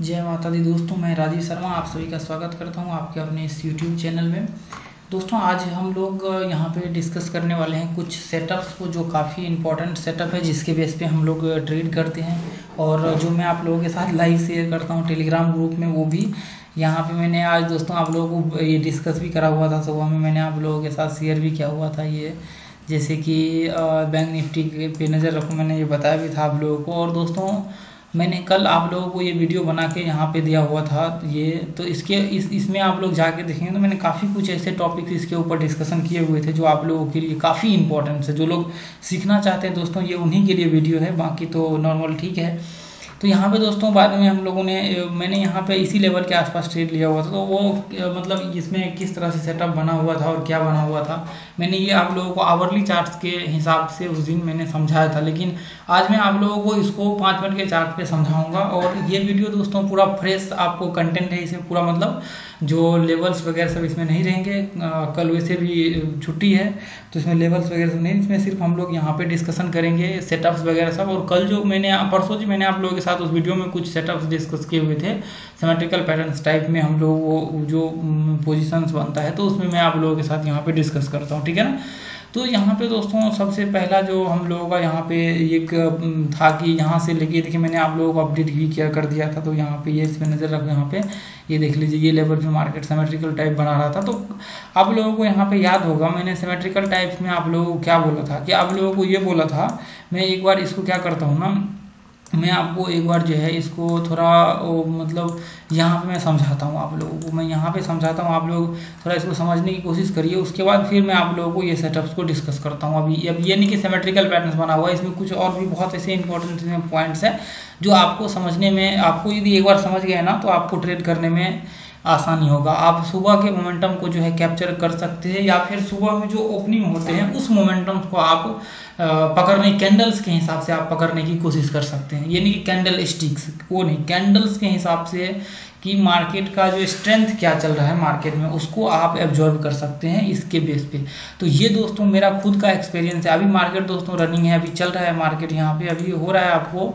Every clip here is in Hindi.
जय माता दी दोस्तों, मैं राजीव शर्मा आप सभी का स्वागत करता हूं आपके अपने इस यूट्यूब चैनल में। दोस्तों आज हम लोग यहां पे डिस्कस करने वाले हैं कुछ सेटअप्स को, जो काफ़ी इंपॉर्टेंट सेटअप है जिसके बेस पे हम लोग ट्रेड करते हैं और जो मैं आप लोगों के साथ लाइव शेयर करता हूं टेलीग्राम ग्रुप में। वो भी यहाँ पे मैंने आज दोस्तों आप लोगों को ये डिस्कस भी करा हुआ था, सुबह में मैंने आप लोगों के साथ शेयर भी किया हुआ था। ये जैसे कि बैंक निफ्टी पे नज़र रखो, मैंने ये बताया भी था आप लोगों को। और दोस्तों मैंने कल आप लोगों को ये वीडियो बना के यहाँ पे दिया हुआ था ये, तो इसमें आप लोग जाके देखेंगे तो मैंने काफ़ी कुछ ऐसे टॉपिक्स इसके ऊपर डिस्कशन किए हुए थे जो आप लोगों के लिए काफ़ी इंपॉर्टेंट है। जो लोग सीखना चाहते हैं दोस्तों, ये उन्हीं के लिए वीडियो है, बाकी तो नॉर्मल ठीक है। तो यहाँ पे दोस्तों बाद में हम लोगों ने मैंने यहाँ पे इसी लेवल के आसपास ट्रेड लिया हुआ था, तो वो मतलब इसमें किस तरह से सेटअप बना हुआ था और क्या बना हुआ था, मैंने ये आप लोगों को आवरली चार्ट्स के हिसाब से उस दिन मैंने समझाया था। लेकिन आज मैं आप लोगों को इसको 5 मिनट के चार्ट पे समझाऊंगा। और ये वीडियो दोस्तों पूरा फ्रेश आपको कंटेंट है, इसमें पूरा मतलब जो लेवल्स वगैरह सब इसमें नहीं रहेंगे। कल वैसे भी छुट्टी है तो इसमें लेवल्स वगैरह सब नहीं, इसमें सिर्फ हम लोग यहाँ पे डिस्कशन करेंगे सेटअप्स वगैरह सब। और कल जो मैंने परसों जी मैंने आप लोगों के साथ उस वीडियो में कुछ सेटअप्स डिस्कस किए हुए थे सिमेट्रिकल पैटर्न्स टाइप में, हम लोग वो जो पोजिशंस बनता है तो उसमें मैं आप लोगों के साथ यहाँ पे डिस्कस करता हूँ, ठीक है ना। तो यहाँ पे दोस्तों सबसे पहला जो हम लोगों का यहाँ पे एक था कि यहाँ से लेके देखिए मैंने आप लोगों को अपडेट भी किया कर दिया था। तो यहाँ पे ये इसमें नज़र रखो, यहाँ पे ये देख लीजिए ये लेवल पे मार्केट सिमेट्रिकल टाइप बना रहा था। तो आप लोगों को यहाँ पे याद होगा मैंने सिमेट्रिकल टाइप्स में आप लोगों को क्या बोला था कि आप लोगों को ये बोला था, मैं एक बार इसको क्या करता हूँ ना, मैं आपको एक बार जो है इसको थोड़ा मतलब यहाँ पे मैं समझाता हूँ आप लोगों को, मैं यहाँ पे समझाता हूँ, आप लोग थोड़ा इसको समझने की कोशिश करिए। उसके बाद फिर मैं आप लोगों को ये सेटअप्स को डिस्कस करता हूँ। अब ये नहीं कि सिमेट्रिकल पैटर्न्स बना हुआ है, इसमें कुछ और भी बहुत ऐसे इंपॉर्टेंट पॉइंट्स हैं जो आपको समझने में, आपको यदि एक बार समझ गए ना तो आपको ट्रेड करने में आसानी होगा। आप सुबह के मोमेंटम को जो है कैप्चर कर सकते हैं, या फिर सुबह में जो ओपनिंग होते हैं उस मोमेंटम को आप पकड़ने, कैंडल्स के हिसाब से आप पकड़ने की कोशिश कर सकते हैं। ये नहीं कि कैंडल स्टिक्स, वो नहीं, कैंडल्स के हिसाब से कि मार्केट का जो स्ट्रेंथ क्या चल रहा है मार्केट में उसको आप एब्जॉर्व कर सकते हैं इसके बेस पे। तो ये दोस्तों मेरा खुद का एक्सपीरियंस है। अभी मार्केट दोस्तों रनिंग है, अभी चल रहा है मार्केट, यहाँ पे अभी हो रहा है आपको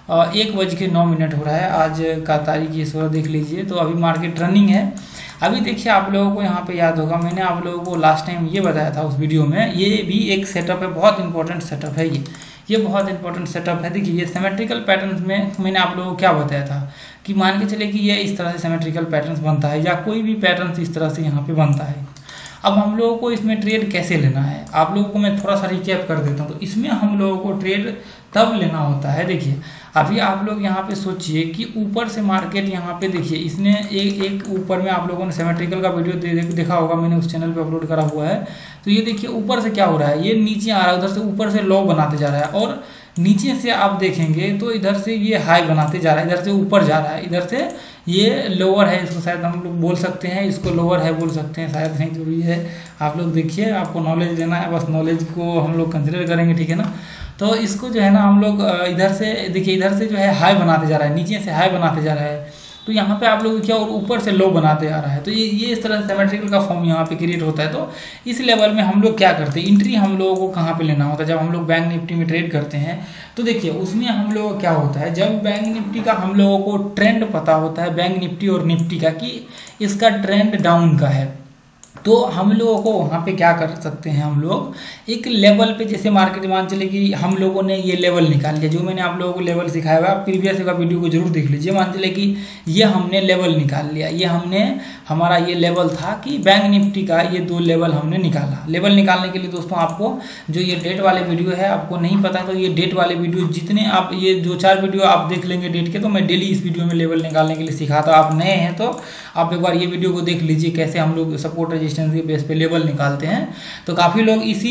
1:09 हो रहा है आज का तारीख, इस वक्त देख लीजिए। तो अभी मार्केट रनिंग है। अभी देखिए आप लोगों को यहाँ पे याद होगा मैंने आप लोगों को लास्ट टाइम ये बताया था उस वीडियो में, ये भी एक सेटअप है, बहुत इंपॉर्टेंट सेटअप है ये बहुत इंपॉर्टेंट सेटअप है। देखिए ये सिमेट्रिकल पैटर्न्स में मैंने आप लोगों को क्या बताया था कि मान के चले कि ये इस तरह से सिमेट्रिकल पैटर्न्स बनता है, या कोई भी पैटर्न्स इस तरह से यहाँ पे बनता है। अब हम लोगों को इसमें ट्रेड कैसे लेना है, आप लोगों को मैं थोड़ा सा रिकैप कर देता हूँ। तो इसमें हम लोगों को ट्रेड तब लेना होता है, देखिए अभी आप लोग यहाँ पे सोचिए कि ऊपर से मार्केट यहाँ पे देखिए इसने एक ऊपर में आप लोगों ने सिमेट्रिकल का वीडियो देखा होगा, मैंने उस चैनल पे अपलोड करा हुआ है। तो ये देखिए ऊपर से क्या हो रहा है, ये नीचे आ रहा है, उधर से ऊपर से लो बनाते जा रहा है, और नीचे से आप देखेंगे तो इधर से ये हाई बनाते जा रहा है, इधर से ऊपर जा रहा है, इधर से ये लोअर है, इसको शायद हम लोग बोल सकते हैं, इसको लोअर है बोल सकते हैं, शायद नहीं, जो भी है आप लोग देखिए, आपको नॉलेज लेना है, बस नॉलेज को हम लोग कंसिडर करेंगे, ठीक है ना। तो इसको जो है ना हम लोग इधर से देखिए, इधर से जो है हाई बनाते जा रहा है, नीचे से हाई बनाते जा रहा है, तो यहाँ पे आप लोग क्या, और ऊपर से लो बनाते आ रहा है। तो ये इस तरह से सिमेट्रिकल का फॉर्म यहाँ पे क्रिएट होता है। तो इस लेवल में हम लोग क्या करते हैं, एंट्री हम लोगों को कहाँ पे लेना होता है, जब हम लोग बैंक निफ्टी में ट्रेड करते हैं तो देखिए उसमें हम लोगों को क्या होता है, जब बैंक निफ्टी का हम लोगों को ट्रेंड पता होता है, बैंक निफ्टी और निफ्टी का, कि इसका ट्रेंड डाउन का है, तो हम लोगों को वहाँ पे क्या कर सकते हैं, हम लोग एक लेवल पे, जैसे मार्केट मान चले कि हम लोगों ने ये लेवल निकाल लिया, जो मैंने आप लोगों को लेवल सिखाया हुआ है, प्रीवियस का वीडियो को जरूर देख लीजिए। मान चले कि ये हमने लेवल निकाल लिया, ये हमने हमारा ये लेवल था कि बैंक निफ्टी का ये 2 लेवल हमने निकाला। लेवल निकालने के लिए दोस्तों आपको जो ये डेट वाले वीडियो है, आपको नहीं पता तो ये डेट वाले वीडियो जितने आप ये 2-4 वीडियो आप देख लेंगे डेट के, तो मैं डेली इस वीडियो में लेवल निकालने के लिए सिखाता हूँ। आप नए हैं तो आप एक बार ये वीडियो को देख लीजिए कैसे हम लोग सपोर्ट रेजिस्टेंस के बेस पे लेवल निकालते हैं। तो काफ़ी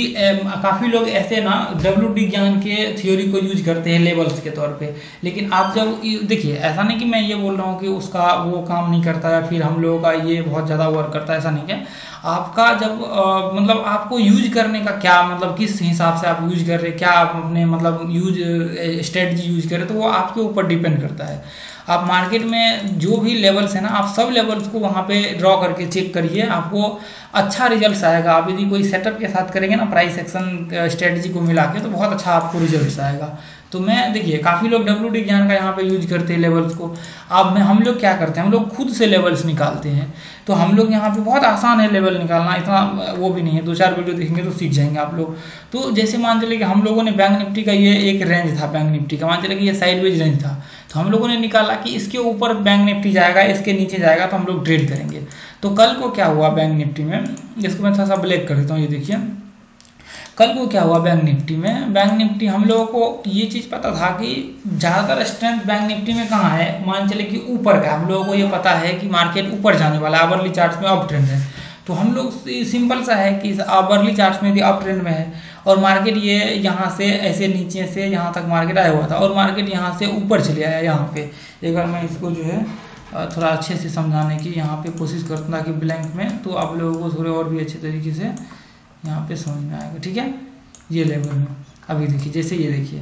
लोग ऐसे ना WD ज्ञान के थ्योरी को यूज करते हैं लेवल्स के तौर पे। लेकिन आप जब देखिए, ऐसा नहीं कि मैं ये बोल रहा हूँ कि उसका वो काम नहीं करता है, फिर हम लोगों का ये बहुत ज़्यादा वर्क करता है, ऐसा नहीं है। आपका जब मतलब आपको यूज करने का क्या मतलब, किस हिसाब से आप यूज कर रहे हैं, क्या आप अपने मतलब स्ट्रेटजी यूज कर रहे हैं, तो वो आपके ऊपर डिपेंड करता है। आप मार्केट में जो भी लेवल्स है ना, आप सब लेवल्स को वहाँ पे ड्रॉ करके चेक करिए, आपको अच्छा रिजल्ट आएगा। आप यदि कोई सेटअप के साथ करेंगे ना, प्राइस एक्शन स्ट्रेटजी को मिला के, तो बहुत अच्छा आपको रिजल्ट आएगा। तो मैं देखिए काफ़ी लोग WD ज्ञान का यहाँ पे यूज करते हैं लेवल्स को। अब हम लोग क्या करते हैं, हम लोग खुद से लेवल्स निकालते हैं। तो हम लोग यहाँ पे बहुत आसान है लेवल निकालना, इतना वो भी नहीं है, 2-4 वीडियो देखेंगे तो सीख जाएंगे आप लोग। तो जैसे मान चलिए कि हम लोगों ने बैंक निफ्टी का ये एक रेंज था, बैंक निफ्टी का मान चलिए कि ये साइडवेज रेंज था, तो हम लोगों ने निकाला कि इसके ऊपर बैंक निफ्टी जाएगा, इसके नीचे जाएगा तो हम लोग ट्रेड करेंगे। तो कल को क्या हुआ बैंक निफ्टी में, इसको मैं थोड़ा सा ब्लैक कर देता हूँ, ये देखिए कल को क्या हुआ बैंक निफ्टी में। बैंक निफ्टी हम लोगों को ये चीज़ पता था कि ज़्यादातर स्ट्रेंथ बैंक निफ्टी में कहाँ है, मान चले कि ऊपर का। हम लोगों को ये पता है कि मार्केट ऊपर जाने वाला है, आवरली चार्ट्स में अप ट्रेंड है। तो हम लोग सिंपल सा है कि आवरली चार्ट्स में यदि अप ट्रेंड में है और मार्केट ये यहाँ से ऐसे नीचे से यहाँ तक मार्केट आया हुआ था और मार्केट यहाँ से ऊपर चले आया यहाँ पे। एक बार मैं इसको जो है थोड़ा अच्छे से समझाने की यहाँ पे कोशिश करता था कि ब्लैंक में, तो आप लोगों को थोड़े और भी अच्छे तरीके से यहाँ पे समझ में आएगा, ठीक है। ये लेवल में अभी देखिए, जैसे ये देखिए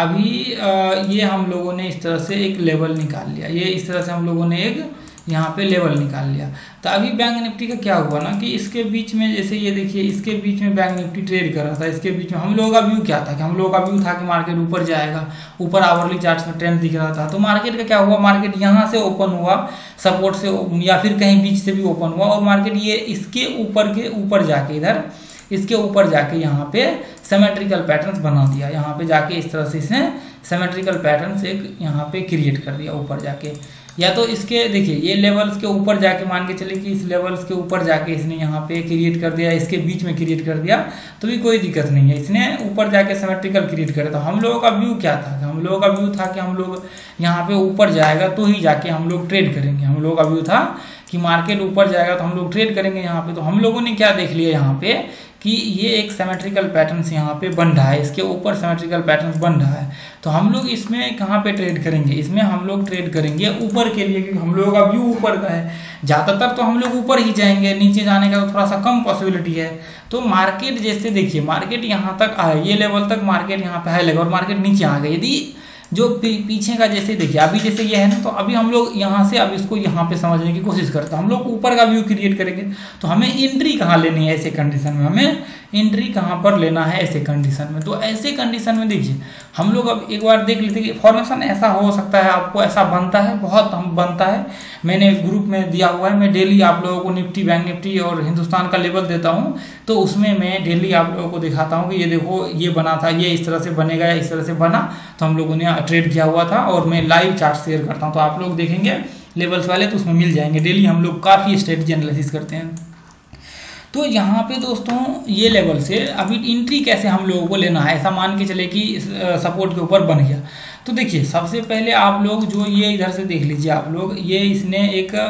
अभी ये हम लोगों ने इस तरह से एक लेवल निकाल लिया, ये इस तरह से हम लोगों ने एक यहाँ पे लेवल निकाल लिया। तो अभी बैंक निफ्टी का क्या हुआ ना कि इसके बीच में जैसे ये देखिए, इसके बीच में बैंक निफ्टी ट्रेड कर रहा था, इसके बीच में हम लोगों का व्यू क्या था कि हम लोगों का व्यू था कि मार्केट ऊपर जाएगा, ऊपर आवरली चार्ट्स में ट्रेंड दिख रहा था। तो मार्केट का क्या हुआ, मार्केट यहाँ से ओपन हुआ सपोर्ट से या फिर कहीं बीच से भी ओपन हुआ और मार्केट ये इसके ऊपर के ऊपर जाके इधर इसके ऊपर जाके यहाँ पे सिमेट्रिकल पैटर्न्स बना दिया। यहाँ पे जाके इस तरह से इसने सिमेट्रिकल पैटर्न्स एक यहाँ पे क्रिएट कर दिया ऊपर जाके। या तो इसके देखिए ये लेवल्स के ऊपर जाके मान के चले कि इस लेवल्स के ऊपर जाके इसने यहाँ पे क्रिएट कर दिया, इसके बीच में क्रिएट कर दिया तो भी कोई दिक्कत नहीं है, इसने ऊपर जाके सिमेट्रिकल क्रिएट कर दिया। तो हम लोगों का व्यू क्या था, हम लोगों का व्यू था कि हम लोग यहाँ पे ऊपर जाएगा तो ही जाके हम लोग ट्रेड करेंगे। हम लोगों का व्यू था कि मार्केट ऊपर जाएगा तो हम लोग ट्रेड करेंगे यहाँ पे। तो हम लोगों ने क्या देख लिया यहाँ पे कि ये एक सिमेट्रिकल पैटर्न्स यहाँ पे बन रहा है, इसके ऊपर सिमेट्रिकल पैटर्न्स बन रहा है। तो हम लोग इसमें कहाँ पे ट्रेड करेंगे, इसमें हम लोग ट्रेड करेंगे ऊपर के लिए, क्योंकि हम लोगों का व्यू ऊपर का है। ज़्यादातर तो हम लोग ऊपर ही जाएंगे, नीचे जाने का तो थोड़ा सा कम पॉसिबिलिटी है। तो मार्केट जैसे देखिए मार्केट यहाँ तक आए, ये लेवल तक मार्केट यहाँ पे हाई लगा और मार्केट नीचे आ गई। यदि जो पीछे का जैसे देखिए अभी जैसे ये है ना, तो अभी हम लोग यहाँ से अब इसको यहाँ पे समझने की कोशिश करते हैं। हम लोग ऊपर का व्यू क्रिएट करेंगे तो हमें एंट्री कहाँ लेनी है ऐसे कंडीशन में, हमें एंट्री कहाँ पर लेना है ऐसे कंडीशन में। तो ऐसे कंडीशन में देखिए हम लोग अब एक बार देख लेते हैं कि फॉर्मेशन ऐसा हो सकता है, आपको ऐसा बनता है, बहुत हम बनता है। मैंने ग्रुप में दिया हुआ है, मैं डेली आप लोगों को निफ्टी बैंक निफ्टी और हिंदुस्तान का लेवल देता हूँ। तो उसमें मैं डेली आप लोगों को दिखाता हूँ कि ये देखो ये बना था, ये इस तरह से बनेगा या इस तरह से बना, तो हम लोगों ने ट्रेड किया हुआ था। और मैं लाइव चार्ट शेयर करता हूँ, तो आप लोग देखेंगे लेवल्स वाले तो उसमें मिल जाएंगे। डेली हम लोग काफ़ी स्ट्रेटजी एनालिसिस करते हैं। तो यहाँ पे दोस्तों ये लेवल से अभी एंट्री कैसे हम लोगों को लेना है, ऐसा मान के चले कि सपोर्ट के ऊपर बन गया। तो देखिए सबसे पहले आप लोग जो ये इधर से देख लीजिए, आप लोग ये इसने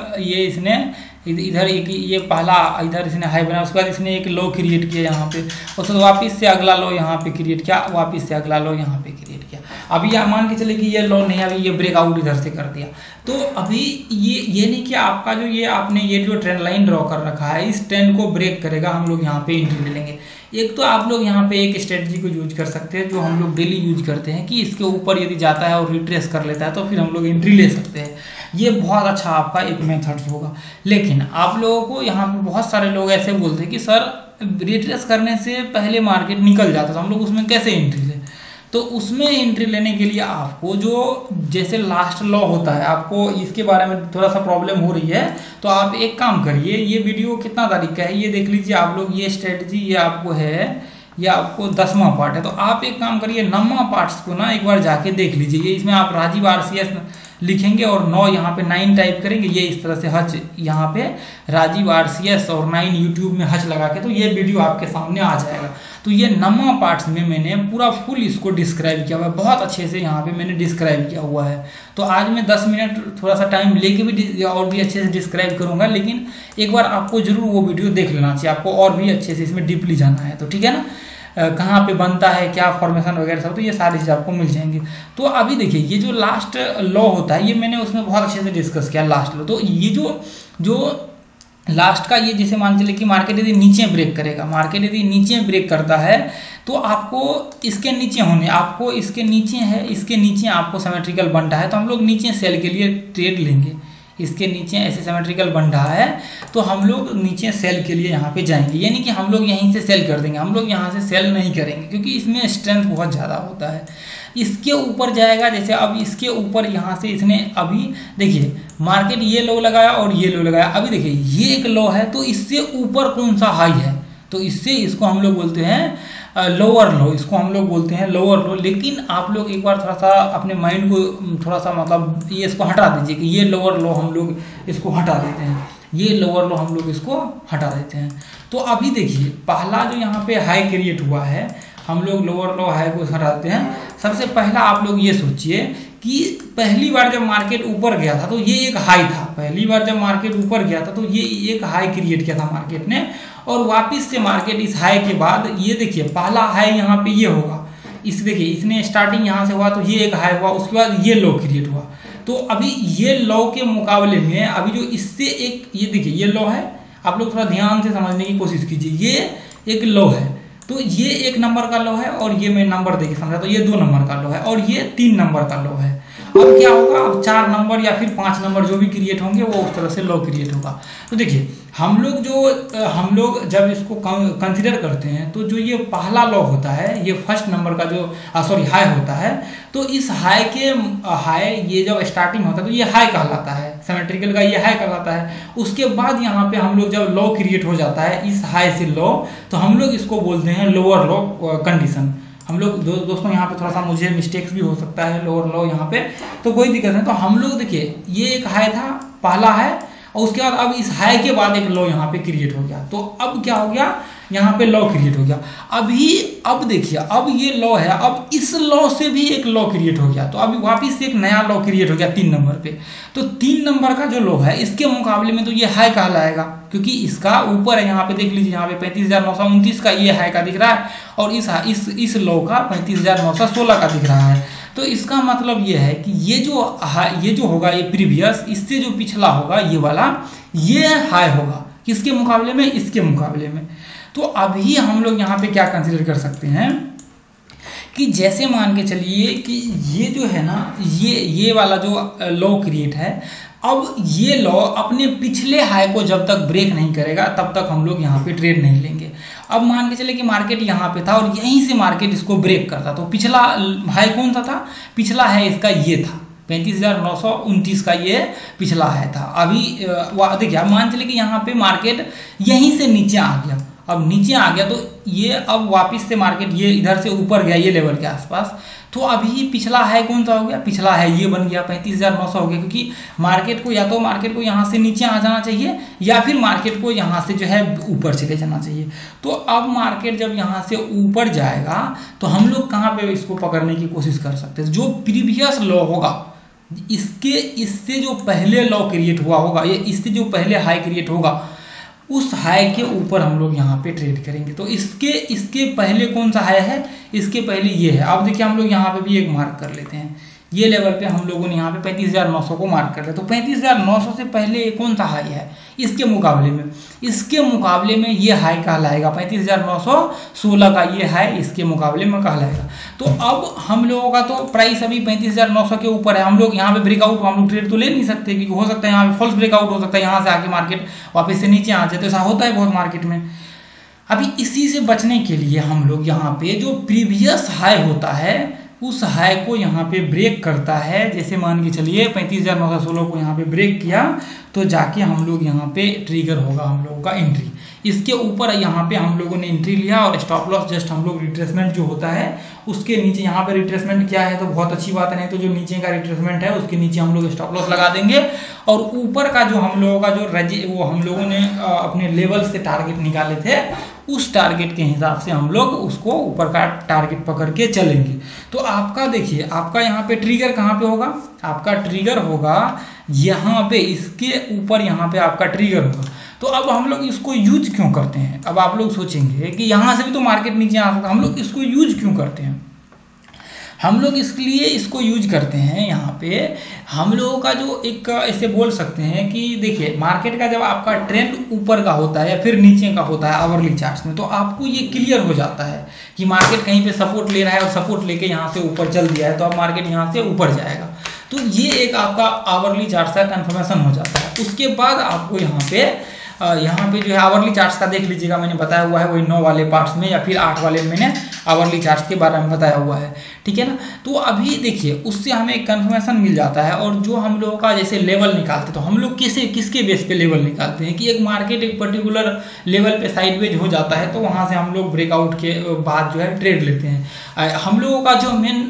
इधर एक ये पहला इधर इसने हाई बनाया, उसके बाद इसने एक लो क्रिएट किया यहाँ पे, उसके बाद वापस से अगला लो यहाँ पे क्रिएट किया, वापस से अगला लो यहाँ पे क्रिएट किया। अभी आप मान के चले कि ये लो नहीं, अभी ये ब्रेकआउट इधर से कर दिया। तो अभी ये नहीं कि आपका जो ये आपने ये जो ट्रेंड लाइन ड्रॉ कर रखा है इस ट्रेंड को ब्रेक करेगा, हम लोग यहाँ पे एंट्री ले लेंगे। एक तो आप लोग यहाँ पे एक स्ट्रेटजी को यूज कर सकते हैं जो हम लोग डेली यूज करते हैं कि इसके ऊपर यदि जाता है और रिट्रेस कर लेता है तो फिर हम लोग एंट्री ले सकते हैं। ये बहुत अच्छा आपका एक मेथड होगा। लेकिन आप लोगों को यहाँ पे बहुत सारे लोग ऐसे बोलते हैं कि सर रिट्रेस करने से पहले मार्केट निकल जाता है, तो हम लोग उसमें कैसे एंट्री लें। तो उसमें एंट्री लेने के लिए आपको जो जैसे लास्ट लॉ होता है, आपको इसके बारे में थोड़ा सा प्रॉब्लम हो रही है तो आप एक काम करिए, ये वीडियो कितना तारीख का है ये देख लीजिए आप लोग। ये स्ट्रेटजी ये आपको है, ये आपको 10वां पार्ट है। तो आप एक काम करिए 9वां पार्ट्स को ना एक बार जाके देख लीजिए। इसमें आप राजीव RCS लिखेंगे और 9 यहाँ पे 9 टाइप करेंगे, ये इस तरह से हच यहाँ पे राजीव RCS और 9 यूट्यूब में हच लगा के तो ये वीडियो आपके सामने आ जाएगा। तो ये 9वां पार्ट्स में मैंने पूरा फुल इसको डिस्क्राइब किया हुआ है, बहुत अच्छे से यहाँ पे मैंने डिस्क्राइब किया हुआ है। तो आज मैं 10 मिनट थोड़ा सा टाइम लेके भी और भी अच्छे से डिस्क्राइब करूँगा, लेकिन एक बार आपको जरूर वो वीडियो देख लेना चाहिए, आपको और भी अच्छे से इसमें डीपली जाना है। तो ठीक है ना, कहाँ पे बनता है, क्या फॉर्मेशन वगैरह सब, तो ये सारी चीज़ आपको मिल जाएंगी। तो अभी देखिए ये जो लास्ट लॉ होता है ये मैंने उसमें बहुत अच्छे से डिस्कस किया लास्ट लॉ। तो ये जो लास्ट का ये जैसे मान चलिए कि मार्केट यदि नीचे ब्रेक करेगा, मार्केट यदि नीचे ब्रेक करता है तो आपको इसके नीचे होने, आपको इसके नीचे है, इसके नीचे आपको सिमेट्रिकल बन रहा है तो हम लोग नीचे सेल के लिए ट्रेड लेंगे। इसके नीचे ऐसे सिमेट्रिकल बन रहा है तो हम लोग नीचे सेल के लिए यहाँ पे जाएंगे, यानी कि हम लोग यहीं से सेल कर देंगे, हम लोग यहाँ से सेल नहीं करेंगे क्योंकि इसमें स्ट्रेंथ बहुत ज़्यादा होता है। इसके ऊपर जाएगा। जैसे अब इसके ऊपर यहाँ से इसने अभी देखिए मार्केट ये लो लगाया और ये लो लगाया, अभी देखिए ये एक लो है, तो इससे ऊपर कौन सा हाई है, तो इससे इसको हम लोग बोलते हैं लोअर लो, इसको हम लोग बोलते हैं लोअर लो। लेकिन आप लोग एक बार थोड़ा सा अपने माइंड को थोड़ा सा मतलब ये इसको हटा दीजिए कि ये लोअर लो हम लोग इसको हटा देते हैं, ये लोअर लो हम लोग इसको हटा देते हैं। तो अभी देखिए पहला जो यहाँ पे हाई क्रिएट हुआ है, हम लोग लोअर लो हाई को हटाते हैं। सबसे पहला आप लोग ये सोचिए कि पहली बार जब मार्केट ऊपर गया था तो ये एक हाई था, पहली बार जब मार्केट ऊपर गया था तो ये एक हाई क्रिएट किया था मार्केट ने, और वापस से मार्केट इस हाई के बाद ये देखिए पहला हाई यहाँ पे ये होगा, इस देखिए इसने स्टार्टिंग यहाँ से हुआ तो ये एक हाई हुआ, उसके बाद ये लो क्रिएट हुआ। तो अभी ये लो के मुकाबले में अभी जो इससे एक ये देखिए ये लो है, आप लोग थोड़ा ध्यान से समझने की कोशिश कीजिए, ये एक लो है, तो ये 1 नंबर का लो है और ये मैं नंबर देके समझा तो ये 2 नंबर का लो है और ये 3 नंबर का लो है। अब क्या होगा, अब 4 नंबर या फिर 5 नंबर जो भी क्रिएट होंगे वो उस तरह से लो क्रिएट होगा। तो देखिए हम लोग जब इसको कंसिडर करते हैं तो जो ये पहला लो होता है, ये फर्स्ट नंबर का जो हाई होता है, तो इस हाई ये जब स्टार्टिंग होता है तो ये हाई कहलाता है, सिमेट्रिकल का ये हाई कहलाता है। उसके बाद यहाँ पे हम लोग जब लो क्रिएट हो जाता है इस हाई से लो, तो हम लोग इसको बोलते हैं लोअर लो कंडीशन। हम लोग दोस्तों यहाँ पे थोड़ा सा मुझे मिस्टेक्स भी हो सकता है लोअर लो यहाँ पे, तो कोई दिक्कत नहीं। तो हम लोग देखिए ये एक हाई था पहला है, और उसके बाद अब इस हाई के बाद एक लो यहाँ पे क्रिएट हो गया, तो अब क्या हो गया यहाँ पे लो क्रिएट हो गया। अब देखिए अब ये लो है, अब इस लो से भी एक लो क्रिएट हो गया, तो अभी वापस से एक नया लो क्रिएट हो गया 3 नंबर पे। तो 3 नंबर का जो लो है इसके मुकाबले में तो ये हाई कहलाएगा, क्योंकि इसका ऊपर है, यहाँ पे देख लीजिए यहाँ पे 35,929 का ये हाई का दिख रहा है और इस लो का 35,916 का दिख रहा है। तो इसका मतलब ये है कि ये जो होगा ये प्रीवियस, इससे जो पिछला होगा ये वाला, ये हाई होगा किसके मुकाबले में, इसके मुकाबले में। तो अभी हम लोग यहाँ पे क्या कंसीडर कर सकते हैं कि जैसे मान के चलिए कि ये जो है ना ये वाला जो लो क्रिएट है, अब ये लो अपने पिछले हाई को जब तक ब्रेक नहीं करेगा तब तक हम लोग यहाँ पे ट्रेड नहीं लेंगे। अब मान के चले कि मार्केट यहाँ पे था और यहीं से मार्केट इसको ब्रेक करता, तो पिछला हाई कौन सा था, पिछला हाई इसका ये था 35,929 का ये पिछला हाई था। अभी देखिए अब मान चले कि यहाँ पे मार्केट यहीं से नीचे आ गया, अब नीचे आ गया तो ये अब वापस से मार्केट ये इधर से ऊपर गया ये लेवल के आसपास, तो अभी पिछला हाई कौन सा हो गया, पिछला हाई ये बन गया 35,900 हो गया, क्योंकि मार्केट को या तो मार्केट को यहाँ से नीचे आ जाना चाहिए या फिर मार्केट को यहाँ से जो है ऊपर चले जाना चाहिए। तो अब मार्केट जब यहाँ से ऊपर जाएगा तो हम लोग कहाँ पे इसको पकड़ने की कोशिश कर सकते हैं, जो प्रीवियस लो होगा इससे जो पहले लो क्रिएट हुआ होगा, ये इससे जो पहले हाई क्रिएट होगा उस हाई के ऊपर हम लोग यहाँ पे ट्रेड करेंगे। तो इसके पहले कौन सा हाई है, इसके पहले ये है। अब देखिए हम लोग यहाँ पे भी एक मार्क कर लेते हैं, ये लेवल पे हम लोगों ने यहाँ पे 35,900 को मार्क कर लिया। तो 35,900 से पहले कौन सा हाई है, इसके मुकाबले में ये हाई कहलाएगा 35,916 का ये हाई इसके मुकाबले में कहलाएगा। तो अब हम लोगों का तो प्राइस अभी 35,900 के ऊपर है, हम लोग यहाँ पे ब्रेकआउट हम लोग ट्रेड तो ले नहीं सकते, क्योंकि हो सकता है यहाँ पे फॉल्स ब्रेकआउट हो सकता है, यहाँ से आके मार्केट वापस से नीचे आ जाए, तो ऐसा होता है बहुत मार्केट में। अभी इसी से बचने के लिए हम लोग यहाँ पे जो प्रीवियस हाई होता है उस हाई को यहाँ पे ब्रेक करता है, जैसे मान के चलिए 35,916 को यहाँ पे ब्रेक किया तो जाके हम लोग यहाँ पे ट्रिगर होगा हम लोगों का एंट्री, इसके ऊपर यहाँ पे हम लोगों ने एंट्री लिया और स्टॉप लॉस जस्ट हम लोग रिट्रेसमेंट जो होता है उसके नीचे यहाँ पे रिट्रेसमेंट क्या है तो बहुत अच्छी बात है, नहीं तो जो नीचे का रिट्रेसमेंट है उसके नीचे हम लोग स्टॉप लॉस लगा देंगे और ऊपर का जो हम लोगों का जो वो हम लोगों ने अपने लेवल से टारगेट निकाले थे उस टारगेट के हिसाब से हम लोग उसको ऊपर का टारगेट पकड़ के चलेंगे। तो आपका देखिए आपका यहाँ पे ट्रिगर कहाँ पे होगा, आपका ट्रिगर होगा यहाँ पे, इसके ऊपर यहाँ पे आपका ट्रिगर होगा। तो अब हम लोग इसको यूज क्यों करते हैं, अब आप लोग सोचेंगे कि यहाँ से भी तो मार्केट नीचे आ सकता है, हम लोग इसको यूज क्यों करते हैं, हम लोग इसलिए इसको यूज करते हैं। यहाँ पे हम लोगों का जो एक ऐसे बोल सकते हैं कि देखिए मार्केट का जब आपका ट्रेंड ऊपर का होता है या फिर नीचे का होता है आवरली चार्ट्स में, तो आपको ये क्लियर हो जाता है कि मार्केट कहीं पे सपोर्ट ले रहा है और सपोर्ट लेके यहाँ से ऊपर चल दिया है तो अब मार्केट यहाँ से ऊपर जाएगा। तो ये एक आपका आवरली चार्ट का कन्फर्मेशन हो जाता है। उसके बाद आपको यहाँ पे यहाँ पे जो है आवरली चार्ट्स का देख लीजिएगा, मैंने बताया हुआ है वही 9 वाले पार्ट्स में या फिर 8 वाले मैंने आवरली चार्ट्स के बारे में बताया हुआ है, ठीक है ना। तो अभी देखिए उससे हमें एक कन्फर्मेशन मिल जाता है। और जो हम लोगों का जैसे लेवल निकालते हैं तो हम लोग किसके बेस पे लेवल निकालते हैं कि एक मार्केट एक पर्टिकुलर लेवल पे साइडवेज हो जाता है तो वहाँ से हम लोग ब्रेकआउट के बाद जो है ट्रेड लेते हैं। हम लोगों का जो मेन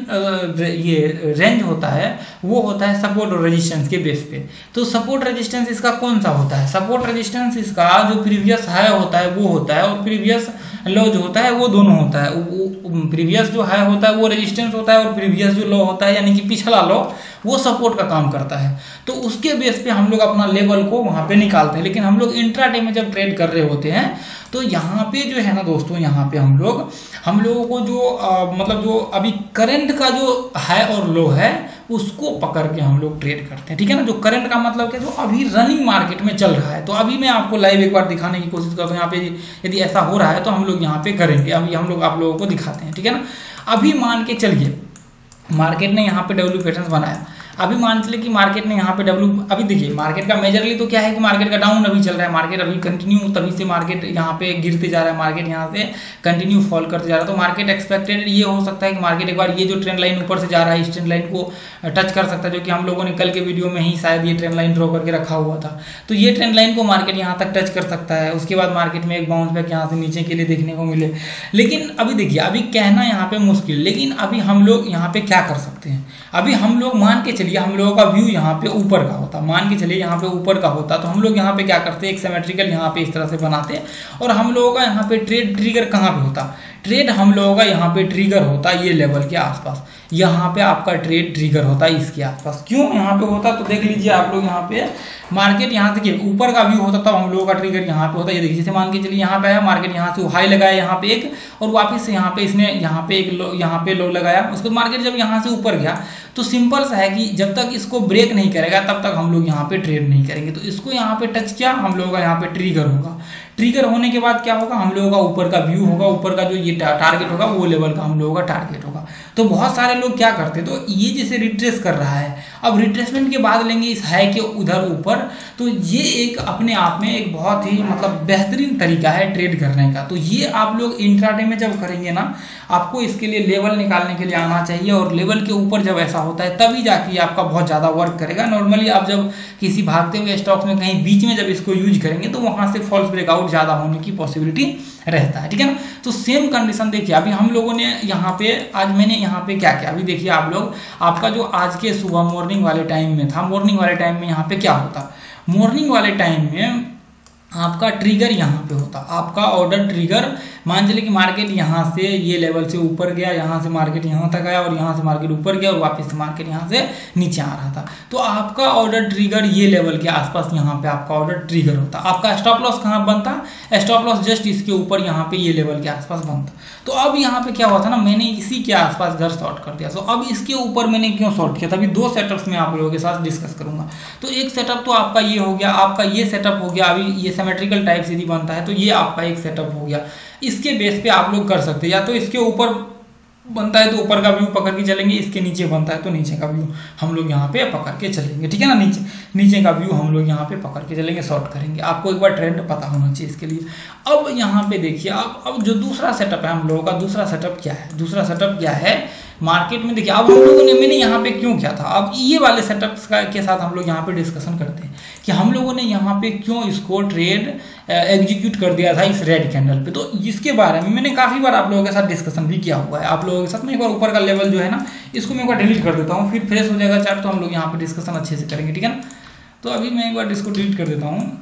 ये रेंज होता है वो होता है सपोर्ट और रेजिस्टेंस के बेस पे। तो सपोर्ट रेजिस्टेंस इसका कौन सा होता है? सपोर्ट रेजिस्टेंस इसका जो प्रीवियस हाई होता है वो होता है और प्रीवियस लो जो होता है वो दोनों होता है। प्रीवियस जो हाई होता है वो रेजिस्टेंस होता है और प्रीवियस जो लो होता है यानी कि पिछला लो वो सपोर्ट का काम करता है। तो उसके बेस पे हम लोग अपना लेवल को वहाँ पे निकालते हैं। लेकिन हम लोग इंट्राडे में जब ट्रेड कर रहे होते हैं तो यहाँ पे जो है ना दोस्तों, यहाँ पे हम लोगों को जो मतलब जो अभी करंट का जो हाई और लो है उसको पकड़ के हम लोग ट्रेड करते हैं, ठीक है ना। जो करंट का मतलब क्या, जो अभी रनिंग मार्केट में चल रहा है। तो अभी मैं आपको लाइव एक बार दिखाने की कोशिश करता हूँ। यहाँ पे यदि ऐसा हो रहा है तो हम लोग यहाँ पे करेंगे, अभी हम लोग आप लोगों को दिखाते हैं, ठीक है ना। अभी मान के चलिए मार्केट ने यहाँ पे डब्ल्यू पैटर्न बनाया। अभी मान चलिए कि मार्केट ने यहाँ पे अभी देखिए मार्केट का मेजरली तो क्या है कि मार्केट का डाउन अभी चल रहा है। मार्केट अभी कंटिन्यू तभी से मार्केट यहाँ पे गिरते जा रहा है, मार्केट यहाँ से कंटिन्यू फॉल करते जा रहा है। तो मार्केट एक्सपेक्टेड ये हो सकता है कि मार्केट एक बार ये जो ट्रेंड लाइन ऊपर से जा रहा है इस ट्रेंड लाइन को टच कर सकता है, जो कि हम लोगों ने कल के वीडियो में ही शायद ये ट्रेंड लाइन ड्रॉ करके रखा हुआ था। तो ये ट्रेंड लाइन को मार्केट यहाँ तक टच कर सकता है, उसके बाद मार्केट में एक बाउंस बैक यहाँ से नीचे के लिए देखने को मिले। लेकिन अभी देखिए अभी कहना यहाँ पे मुश्किल, लेकिन अभी हम लोग यहाँ पे क्या कर सकते हैं। अभी हम लोग मान के चलिए हम लोगों का व्यू यहाँ पे ऊपर का होता, मान के चलिए यहाँ पे ऊपर का होता तो हम लोग यहाँ पे क्या करते हैं, एक सिमेट्रिकल यहाँ पे इस तरह से बनाते हैं। और हम लोगों का यहाँ पे ट्रेड ट्रिगर कहाँ पे होता, ट्रेड हम लोगों का यहाँ पे ट्रिगर होता ये लेवल के आसपास। यहाँ पे आपका ट्रेड ट्रिगर होता है इसके आसपास। क्यों यहाँ पे होता तो देख लीजिए आप लोग, यहाँ पे मार्केट यहाँ से ऊपर का व्यू होता तब हम लोगों का ट्रिगर यहाँ पे होता है। ये देखिए जैसे मान के चलिए यहाँ पे है मार्केट, यहाँ से हाई लगाया यहाँ पे एक और वापस से यहाँ पे इसने यहाँ पे एक यहाँ पे लो लगाया। उसके बाद मार्केट जब यहाँ से ऊपर गया तो सिंपल सा है कि जब तक इसको ब्रेक नहीं करेगा तब तक हम लोग यहाँ पे ट्रेड नहीं करेंगे। तो इसको यहाँ पे टच किया, हम लोगों का यहाँ पे ट्रिगर होगा। ट्रिगर होने के बाद क्या होगा, हम लोगों का ऊपर का व्यू होगा, ऊपर का जो ये टारगेट होगा वो लेवल का हम लोगों का टारगेट होगा। तो बहुत सारे लोग क्या करते हैं, तो ये जैसे रिट्रेस कर रहा है, अब रिट्रेसमेंट के बाद लेंगे इस हाई के उधर ऊपर, तो ये एक अपने आप में एक बहुत ही मतलब बेहतरीन तरीका है ट्रेड करने का। तो ये आप लोग इंट्राडे में जब करेंगे ना, आपको इसके लिए लेवल निकालने के लिए आना चाहिए। और लेवल के ऊपर जब ऐसा होता है तभी जाके आपका बहुत ज़्यादा वर्क करेगा। नॉर्मली आप जब किसी भागते हुए स्टॉक्स में कहीं बीच में जब इसको यूज करेंगे तो वहाँ से फॉल्स ब्रेकआउट ज़्यादा होने की पॉसिबिलिटी रहता है, ठीक है ना। तो सेम कंडीशन देखिए अभी हम लोगों ने यहाँ पे आज मैंने यहाँ पे क्या किया, अभी देखिए आप लोग, आपका जो आज के सुबह मॉर्निंग वाले टाइम में था, मॉर्निंग वाले टाइम में यहाँ पे क्या होता, मॉर्निंग वाले टाइम में आपका ट्रिगर यहाँ पे होता, आपका ऑर्डर ट्रिगर। मान चलिए कि मार्केट यहाँ से ये लेवल से ऊपर गया, यहाँ से मार्केट यहाँ तक आया और यहाँ से मार्केट ऊपर गया और वापस से मार्केट यहाँ से नीचे आ रहा था। तो आपका ऑर्डर ट्रिगर ये लेवल के आसपास यहाँ पे आपका ऑर्डर ट्रिगर होता। आपका स्टॉप लॉस कहाँ बनता, स्टॉप लॉस जस्ट इसके ऊपर यहाँ पे ये लेवल के आसपास बनता। तो अब यहाँ पे क्या हुआ था ना, मैंने इसी के आसपास घर शॉर्ट कर दिया। तो अब इसके ऊपर मैंने क्यों शॉर्ट किया था, अभी दो सेटअप्स में आप लोगों के साथ डिस्कस करूंगा। तो एक सेटअप तो आपका ये हो गया, आपका ये सेटअप हो गया, अभी ये सिमेट्रिकल टाइप यदि बनता है तो ये आपका एक सेटअप हो गया। इसके बेस पे आप लोग कर सकते हैं, या तो इसके ऊपर बनता है तो ऊपर का व्यू पकड़ के चलेंगे, इसके नीचे बनता है तो नीचे का व्यू हम लोग यहाँ पे पकड़ के चलेंगे, ठीक है ना। नीचे का व्यू हम लोग यहाँ पे पकड़ के चलेंगे, शॉर्ट करेंगे। आपको एक बार ट्रेंड पता होना चाहिए इसके लिए। अब यहाँ पे देखिए, अब जो दूसरा सेटअप है हम लोगों का, दूसरा सेटअप क्या है, दूसरा सेटअप क्या है मार्केट में देखिए। अब हम लोगों ने, मैंने यहाँ पे क्यों किया था, अब ये वाले सेटअप्स के साथ हम लोग यहाँ पे डिस्कशन करते हैं कि हम लोगों ने यहाँ पे क्यों इसको ट्रेड एग्जीक्यूट कर दिया था इस रेड कैंडल पे। तो इसके बारे में मैंने काफ़ी बार आप लोगों के साथ डिस्कशन भी किया हुआ है। आप लोगों के साथ मैं एक बार ऊपर का लेवल जो है ना, इसको मैं एक बार डिलीट कर देता हूँ, फिर फ्रेश हो जाएगा चार्ट, तो हम लोग यहाँ पे डिस्कशन अच्छे से करेंगे, ठीक है ना। तो अभी मैं एक बार इसको डिलीट कर देता हूँ,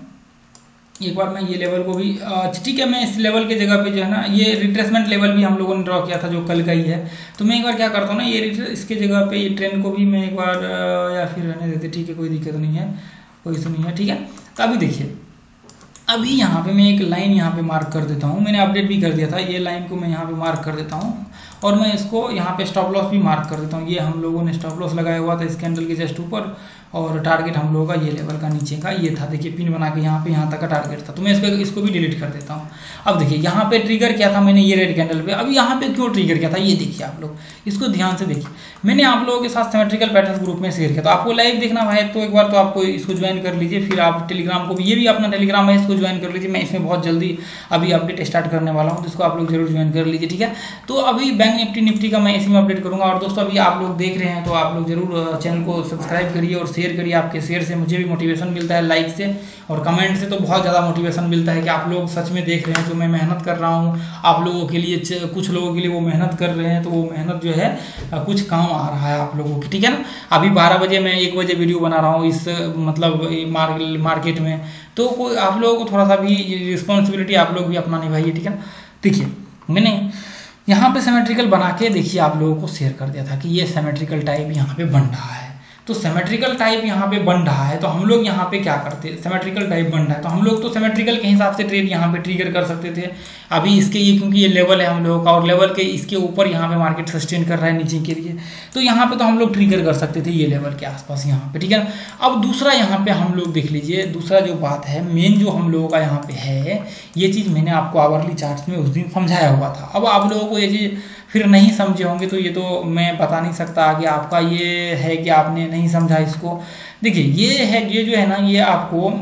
एक बार मैं ये लेवल को भी, ठीक है, मैं इस लेवल के जगह पे जो है ना, ये रिट्रेसमेंट लेवल भी हम लोगों ने ड्रॉ किया था जो कल का ही है। तो मैं एक बार क्या करता हूँ ना, ये इसके जगह पे ये ट्रेंड को भी मैं एक बार या फिर रहने देते, ठीक है, कोई दिक्कत नहीं है, कोई इशू नहीं है, ठीक है। तो अभी देखिए, अभी यहाँ पे मैं एक लाइन यहाँ पे मार्क कर देता हूँ, मैंने अपडेट भी कर दिया था, ये लाइन को मैं यहाँ पे मार्क कर देता हूँ और मैं इसको यहाँ पे स्टॉप लॉस भी मार्क कर देता हूँ। ये हम लोगों ने स्टॉप लॉस लगाया हुआ था इस कैंडल के जस्ट ऊपर, और टारगेट हम लोगों का ये लेवल का नीचे का ये था, देखिए पिन बना के यहाँ पे यहाँ तक का टारगेट था। तो मैं इसको भी डिलीट कर देता हूँ। अब देखिए यहाँ पे ट्रिगर क्या था मैंने, ये रेड कैंडल पे। अब यहाँ पे क्यों ट्रिगर किया था ये देखिए आप लोग, इसको ध्यान से देखिए। मैंने आप लोगों के साथ सिमेट्रिकल पैटर्न ग्रुप में शेयर किया, तो आपको लाइव देखना है तो एक बार तो आपको इसको ज्वाइन कर लीजिए, फिर आप टेलीग्राम को भी, ये भी अपना टेलीग्राम है, इसको ज्वाइन कर लीजिए। मैं इसमें बहुत जल्दी अभी अपडेट स्टार्ट करने वाला हूँ, तो इसको आप लोग जरूर ज्वाइन कर लीजिए, ठीक है। तो अभी बैंक निफ्टी का मैं इसी में अपडेट करूँगा। और दोस्तों अभी आप लोग देख रहे हैं तो आप लोग जरूर चैनल को सब्सक्राइब करिए और शेयर करिए। आपके शेयर से मुझे भी मोटिवेशन मिलता है, लाइक से और कमेंट से तो बहुत ज़्यादा मोटिवेशन मिलता है कि आप लोग सच में देख रहे हैं। जो मैं मेहनत कर रहा हूँ आप लोगों के लिए, कुछ लोगों के लिए वो मेहनत कर रहे हैं, तो वो मेहनत जो है कुछ काम आ रहा है आप लोगों की, ठीक है ना। अभी 12 बजे मैं 1 बजे वीडियो बना रहा हूँ इस मतलब मार्केट में, तो कोई आप लोगों को थोड़ा सा भी रिस्पॉन्सिबिलिटी आप लोग भी अपना निभाइए, ठीक है ना। देखिए मैंने यहाँ पे सिमेट्रिकल बना के देखिए आप लोगों को शेयर कर दिया था कि ये सिमेट्रिकल टाइप यहाँ पे बन रहा है। तो सिमेट्रिकल टाइप यहाँ पे बन रहा है, तो हम लोग यहाँ पे क्या करते हैं, सिमेट्रिकल टाइप बन रहा है तो हम लोग तो सिमेट्रिकल के हिसाब से ट्रेड यहाँ पे ट्रिगर कर सकते थे। अभी इसके ये क्योंकि ये लेवल है हम लोगों का, और लेवल के इसके ऊपर यहाँ पे मार्केट सस्टेन कर रहा है नीचे के लिए, तो यहाँ पे तो हम लोग ट्रिगर कर सकते थे ये लेवल के आसपास यहाँ पे, ठीक है ना। अब दूसरा यहाँ पे हम लोग देख लीजिए, दूसरा जो बात है मेन जो हम लोगों का यहाँ पे है, ये चीज़ मैंने आपको आवरली चार्ट में उस दिन समझाया हुआ था। अब आप लोगों को ये चीज़ फिर नहीं समझे होंगे तो ये तो मैं बता नहीं सकता आगे आपका ये है कि आपने नहीं समझा इसको। देखिए ये है, ये जो है ना, ये आपको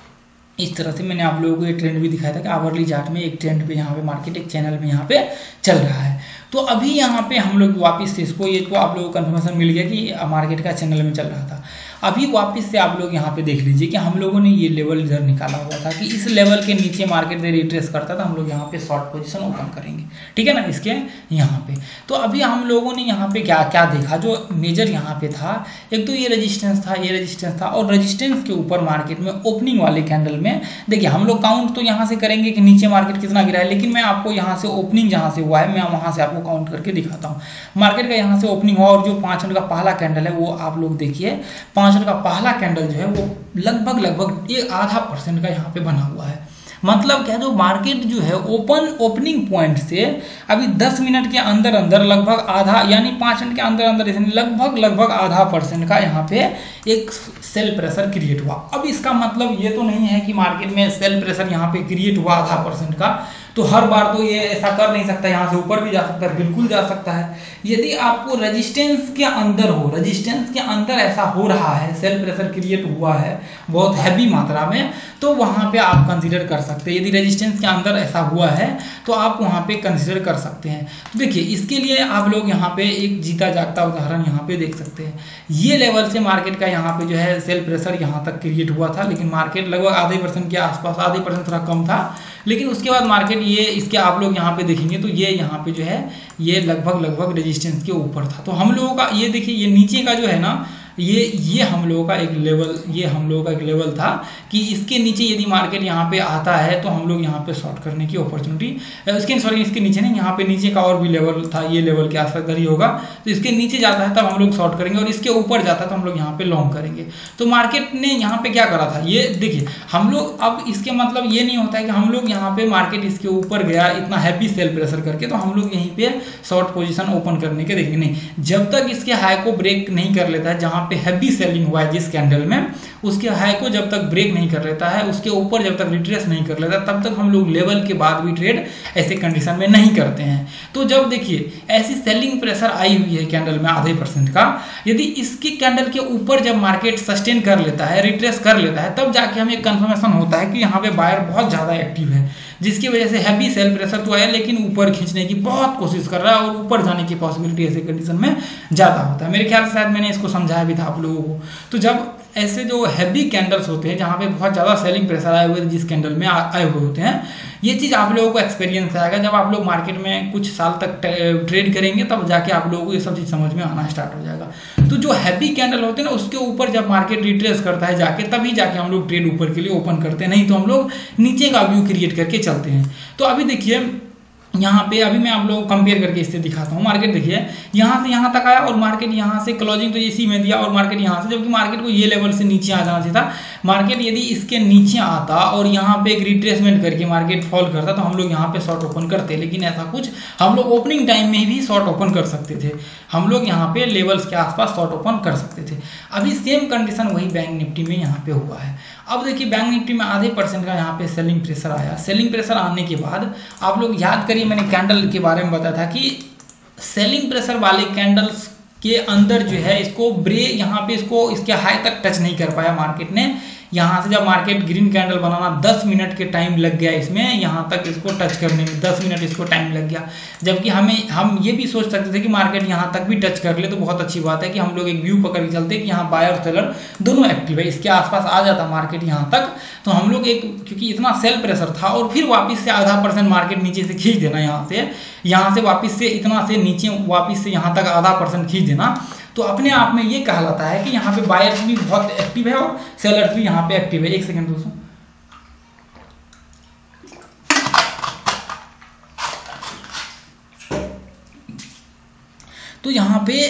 इस तरह से मैंने आप लोगों को ये ट्रेंड भी दिखाया था कि आवरली चार्ट में एक ट्रेंड पे यहाँ पे मार्केट एक चैनल में यहाँ पे चल रहा है। तो अभी यहाँ पे हम लोग वापस से इसको, ये तो आप लोगों को कन्फर्मेशन मिल गया कि मार्केट का चैनल में चल रहा था। अभी वापस से आप लोग यहाँ पे देख लीजिए कि हम लोगों ने ये लेवल इधर निकाला हुआ था कि इस लेवल के नीचे मार्केट से रिट्रेस करता था, हम लोग यहाँ पे शॉर्ट पोजीशन ओपन करेंगे, ठीक है ना, इसके यहाँ पे। तो अभी हम लोगों ने यहाँ पे क्या क्या देखा, जो मेजर यहाँ पे था, एक तो ये रेजिस्टेंस था, ये रेजिस्टेंस था, और रेजिस्टेंस के ऊपर मार्केट में ओपनिंग वाले कैंडल में देखिए हम लोग काउंट तो यहाँ से करेंगे कि नीचे मार्केट कितना गिरा है, लेकिन मैं आपको यहाँ से ओपनिंग जहाँ से हुआ है मैं वहाँ से आपको काउंट करके दिखाता हूँ। मार्केट का यहाँ से ओपनिंग हुआ और जो 5 मिनट का पहला कैंडल है वो आप लोग देखिए, 5 मिनट का पहला कैंडल जो है वो लगभग ये 0.5% का यहाँ पे बना हुआ है। मतलब क्या, जो मार्केट जो है ओपनिंग पॉइंट से अभी 10 मिनट के अंदर अंदर लगभग आधा, यानी 5 मिनट के अंदर अंदर लगभग 0.5% का यहाँ पे एक सेल प्रेशर क्रिएट हुआ। अब इसका मतलब ये तो नहीं है कि मार्केट में सेल प्रेशर यहाँ पे क्रिएट हुआ 0.5% का, तो हर बार तो ये ऐसा कर नहीं सकता, यहाँ से ऊपर भी जा सकता है, बिल्कुल जा सकता है। यदि आपको रेजिस्टेंस के अंदर हो, रेजिस्टेंस के अंदर ऐसा हो रहा है, सेल प्रेशर क्रिएट हुआ है बहुत हैवी मात्रा में, तो वहाँ पे आप कंसीडर कर सकते हैं। यदि रेजिस्टेंस के अंदर ऐसा हुआ है तो आप वहाँ पे कंसीडर कर सकते हैं। तो देखिए इसके लिए आप लोग यहाँ पे एक जीता जागता उदाहरण यहाँ पे देख सकते हैं। ये लेवल से मार्केट का यहाँ पे जो है सेल प्रेशर यहाँ तक क्रिएट हुआ था, लेकिन मार्केट लगभग 0.5% के आसपास, 0.5% थोड़ा कम था, लेकिन उसके बाद मार्केट ये इसके आप लोग यहाँ पे देखेंगे तो ये यहाँ पे जो है ये लगभग रेजिस्टेंस के ऊपर था। तो हम लोगों का ये देखिए, ये नीचे का जो है ना, ये हम लोगों का एक लेवल, ये हम लोगों का एक लेवल था कि इसके नीचे यदि मार्केट यहाँ पे आता है तो हम लोग यहाँ पे शॉर्ट करने की अपॉर्चुनिटी, इसके नीचे नहीं, यहाँ पे नीचे का और भी लेवल था, ये लेवल के आसपास ही होगा, तो इसके नीचे जाता है तब हम लोग शॉर्ट करेंगे, और इसके ऊपर जाता है तो हम लोग यहाँ पे लॉन्ग करेंगे। तो मार्केट ने यहाँ पे क्या करा था, ये देखिए हम लोग, अब इसके मतलब ये नहीं होता है कि हम लोग यहाँ पे मार्केट इसके ऊपर गया इतना हैवी सेल प्रेशर करके तो हम लोग यहीं पे शॉर्ट पोजीशन ओपन करने के देखेंगे, नहीं। जब तक इसके हाई को ब्रेक नहीं कर लेता है, जहाँ पे हैवी सेलिंग हुआ है जिस कैंडल में, उसके हाई को जब तक ब्रेक नहीं कर लेता है, उसके ऊपर जब तक रिट्रेस नहीं कर लेता, तब तक हम लोग लेवल के बाद भी ट्रेड ऐसे कंडीशन में नहीं करते हैं। तो जब देखिए ऐसी सेलिंग प्रेशर आई हुई है कैंडल में 0.5% का, यदि इसके कैंडल के ऊपर जब मार्केट सस्टेन कर लेता है, रिट्रेस कर लेता है, तब जाके हमें कंफर्मेशन होता है कि यहाँ पे बायर बहुत ज़्यादा एक्टिव है, जिसकी वजह से हैवी सेल प्रेशर तो आया, लेकिन ऊपर खींचने की बहुत कोशिश कर रहा है और ऊपर जाने की पॉसिबिलिटी ऐसे कंडीशन में ज़्यादा होता है। मेरे ख्याल से शायद मैंने इसको समझाया भी था आप लोगों को। तो जब ऐसे जो हैवी कैंडल्स होते हैं जहाँ पे बहुत ज़्यादा सेलिंग प्रेशर आए हुए जिस कैंडल में आए हुए होते हैं, ये चीज़ आप लोगों को एक्सपीरियंस आएगा जब आप लोग मार्केट में कुछ साल तक ट्रेड करेंगे, तब जाके आप लोगों को ये सब चीज़ समझ में आना स्टार्ट हो जाएगा। तो जो हैवी कैंडल होते हैं ना, उसके ऊपर जब मार्केट रिट्रेस करता है जाके, तभी जाके हम लोग ट्रेड ऊपर के लिए ओपन करते हैं, नहीं तो हम लोग नीचे का व्यू क्रिएट करके चलते हैं। तो अभी देखिए यहाँ पे अभी मैं आप लोगों को कंपेयर करके इससे दिखाता हूँ। मार्केट देखिए यहाँ से यहाँ तक आया और मार्केट यहाँ से क्लोजिंग तो इसी में दिया और मार्केट यहाँ से, जबकि मार्केट को ये लेवल से नीचे आ जाना चाहिए था। मार्केट यदि इसके नीचे आता और यहाँ पे एक रिट्रेसमेंट करके मार्केट फॉल करता तो हम लोग यहाँ पे शॉर्ट ओपन करते, लेकिन ऐसा कुछ हम लोग ओपनिंग टाइम में भी शॉर्ट ओपन कर सकते थे। हम लोग यहाँ पे लेवल्स के आसपास शॉर्ट ओपन कर सकते थे। अभी सेम कंडीशन वही बैंक निफ्टी में यहाँ पे हुआ है। अब देखिए बैंक निफ्टी में आधे % का यहाँ पे सेलिंग प्रेशर आया। सेलिंग प्रेशर आने के बाद आप लोग याद करिए, मैंने कैंडल के बारे में बताया था कि सेलिंग प्रेशर वाले कैंडल्स के अंदर जो है इसको ब्रेक, यहाँ पे इसको इसके हाई तक टच नहीं कर पाया मार्केट ने। यहाँ से जब मार्केट ग्रीन कैंडल बनाना 10 मिनट के टाइम लग गया इसमें, यहाँ तक इसको टच करने में 10 मिनट इसको टाइम लग गया। जबकि हम ये भी सोच सकते थे कि मार्केट यहाँ तक भी टच कर ले तो बहुत अच्छी बात है कि हम लोग एक व्यू पकड़ के चलते कि यहाँ बायर और सेलर दोनों एक्टिव है, इसके आसपास आ जाता मार्केट यहाँ तक तो हम लोग एक, क्योंकि इतना सेल प्रेशर था और फिर वापस से आधा % मार्केट नीचे से खींच देना, यहाँ से वापस से इतना से नीचे वापस से यहाँ तक आधा % खींच देना, तो अपने आप में ये कहलाता है कि यहाँ पे बायर्स भी बहुत एक्टिव है और सेलर्स भी यहाँ पे एक्टिव है। एक सेकंड दोस्तों, तो यहाँ पे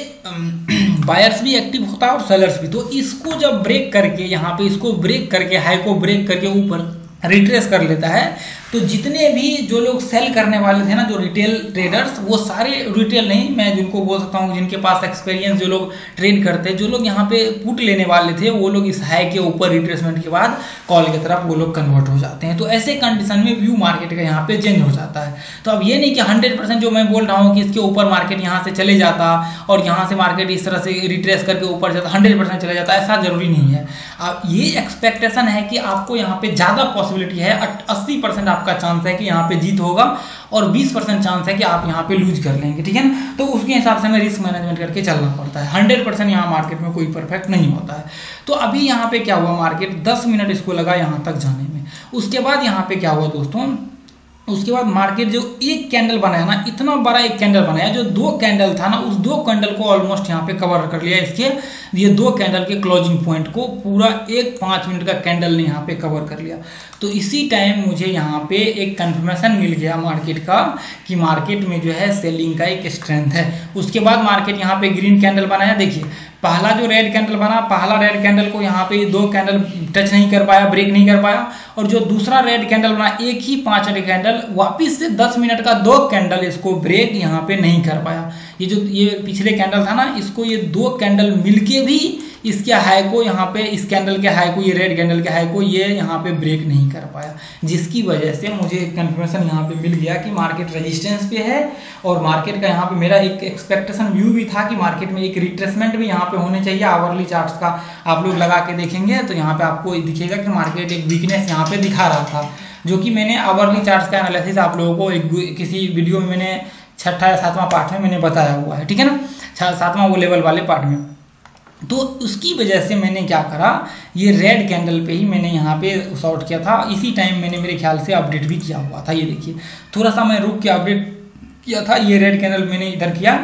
बायर्स भी एक्टिव होता है और सेलर्स भी। तो इसको जब ब्रेक करके यहाँ पे इसको ब्रेक करके हाई को ब्रेक करके ऊपर रिट्रेस कर लेता है तो जितने भी जो लोग सेल करने वाले थे ना, जो रिटेल ट्रेडर्स, वो सारे रिटेल नहीं, मैं जिनको बोल सकता हूँ जिनके पास एक्सपीरियंस, जो लोग ट्रेड करते हैं, जो लोग यहाँ पे पुट लेने वाले थे, वो लोग इस हाई के ऊपर रिट्रेसमेंट के बाद कॉल की तरफ वो लोग कन्वर्ट हो जाते हैं। तो ऐसे कंडीशन में व्यू मार्केट का यहाँ पे चेंज हो जाता है। तो अब ये नहीं कि 100% जो मैं बोल रहा हूँ कि इसके ऊपर मार्केट यहाँ से चले जाता और यहाँ से मार्केट इस तरह से रिट्रेस करके ऊपर जाता 100% चले जाता, ऐसा जरूरी नहीं है। अब ये एक्सपेक्टेशन है कि आपको यहाँ पे ज़्यादा पॉसिबिलिटी है, 80% आपका चांस है कि यहाँ पे जीत होगा और 20% चांस है कि आप यहाँ पे लूज कर लेंगे, ठीक है ना। तो उसके हिसाब से हमें रिस्क मैनेजमेंट करके चलना पड़ता है। 100% यहाँ मार्केट में कोई परफेक्ट नहीं होता है। तो अभी यहाँ पे क्या हुआ, मार्केट 10 मिनट इसको लगा यहाँ तक जाने में। उसके बाद यहाँ पे क्या हुआ दोस्तों, उसके बाद मार्केट जो एक कैंडल बनाया ना, इतना बड़ा एक कैंडल बनाया, जो 2 कैंडल था ना, उस 2 कैंडल को ऑलमोस्ट यहाँ पे कवर कर लिया। इसके ये 2 कैंडल के क्लोजिंग पॉइंट को पूरा एक 5 मिनट का कैंडल ने यहाँ पे कवर कर लिया। तो इसी टाइम मुझे यहाँ पे एक कंफर्मेशन मिल गया मार्केट का कि मार्केट में जो है सेलिंग का एक स्ट्रेंथ है। उसके बाद मार्केट यहाँ पे ग्रीन कैंडल बनाया। देखिए पहला जो रेड कैंडल बना, पहला रेड कैंडल को यहाँ पे 2 कैंडल टच नहीं कर पाया, ब्रेक नहीं कर पाया, और जो दूसरा रेड कैंडल बना, एक ही 5 रेड कैंडल, वापिस से 10 मिनट का 2 कैंडल इसको ब्रेक यहाँ पे नहीं कर पाया। ये पिछले कैंडल था ना, इसको ये 2 कैंडल मिलके भी इसके हाई को यहाँ पे, इस कैंडल के हाई को, ये रेड कैंडल के हाई को ये यहाँ पे ब्रेक नहीं कर पाया, जिसकी वजह से मुझे कंफर्मेशन यहाँ पे मिल गया कि मार्केट रेजिस्टेंस पे है। और मार्केट का यहाँ पे मेरा एक एक्सपेक्टेशन व्यू भी था कि मार्केट में एक रिट्रेसमेंट भी यहाँ पे होने चाहिए। आवरली चार्ट्स का आप लोग लगा के देखेंगे तो यहाँ पे आपको दिखेगा कि मार्केट एक वीकनेस यहाँ पे दिखा रहा था, जो कि मैंने आवरली चार्ट्स का एनालिसिस आप लोगों को किसी वीडियो में मैंने 6ठा या 7वां पार्ट में मैंने बताया हुआ है, ठीक है ना, 7वां वो लेवल वाले पार्ट में। तो उसकी वजह से मैंने क्या करा, ये रेड कैंडल पे ही मैंने यहाँ पे शॉर्ट किया था। इसी टाइम मैंने मेरे ख्याल से अपडेट भी किया हुआ था। ये देखिए थोड़ा सा मैं रुक के अपडेट किया था। ये रेड कैंडल मैंने इधर किया,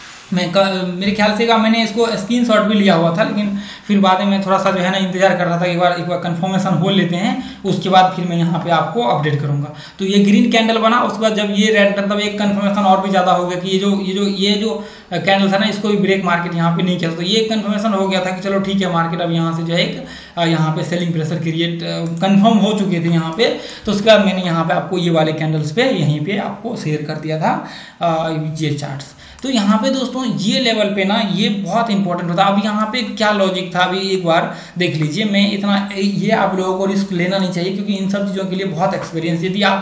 मेरे ख्याल से मैंने इसको स्क्रीनशॉट भी लिया हुआ था, लेकिन फिर बाद में मैं थोड़ा सा जो है ना इंतजार कर रहा था, एक बार कंफर्मेशन हो लेते हैं, उसके बाद फिर मैं यहाँ पे आपको अपडेट करूँगा। तो ये ग्रीन कैंडल बना, उसके बाद जब ये रेड, मतलब एक कंफर्मेशन और भी ज़्यादा हो गया कि ये जो कैंडल था ना, इसको भी ब्रेक मार्केट यहाँ पे नहीं किया। तो ये कंफर्मेशन हो गया था कि चलो ठीक है, मार्केट अब यहाँ से जो है एक यहाँ पे सेलिंग प्रेशर क्रिएट कंफर्म हो चुके थे यहाँ पे। तो उसके बाद मैंने यहाँ पे आपको ये वाले कैंडल्स पे यहीं पे आपको शेयर कर दिया था ये चार्ट्स। तो यहाँ पे दोस्तों ये लेवल पे ना ये बहुत इंपॉर्टेंट होता है। अब यहाँ पे क्या लॉजिक था अभी एक बार देख लीजिए। मैं इतना ये आप लोगों को रिस्क लेना नहीं चाहिए, क्योंकि इन सब चीज़ों के लिए बहुत एक्सपीरियंस, यदि आप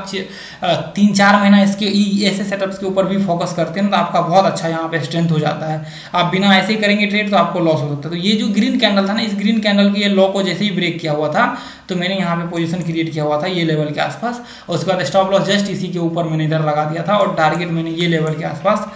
3-4 महीना इसके ऐसे सेटअप्स के ऊपर भी फोकस करते हैं तो आपका बहुत अच्छा यहाँ पे स्ट्रेंथ हो जाता है। आप बिना ऐसे ही करेंगे ट्रेड तो आपको लॉस हो सकता है। तो ये जो ग्रीन कैंडल था ना, इस ग्रीन कैंडल के लॉ को जैसे ही ब्रेक किया हुआ था तो मैंने यहाँ पे पोजीशन क्रिएट किया हुआ था ये लेवल के आसपास, और उसके बाद स्टॉप लॉस जस्ट इसी के ऊपर मैंने इधर लगा दिया था, और टारगेट मैंने ये लेवल के आसपास इधर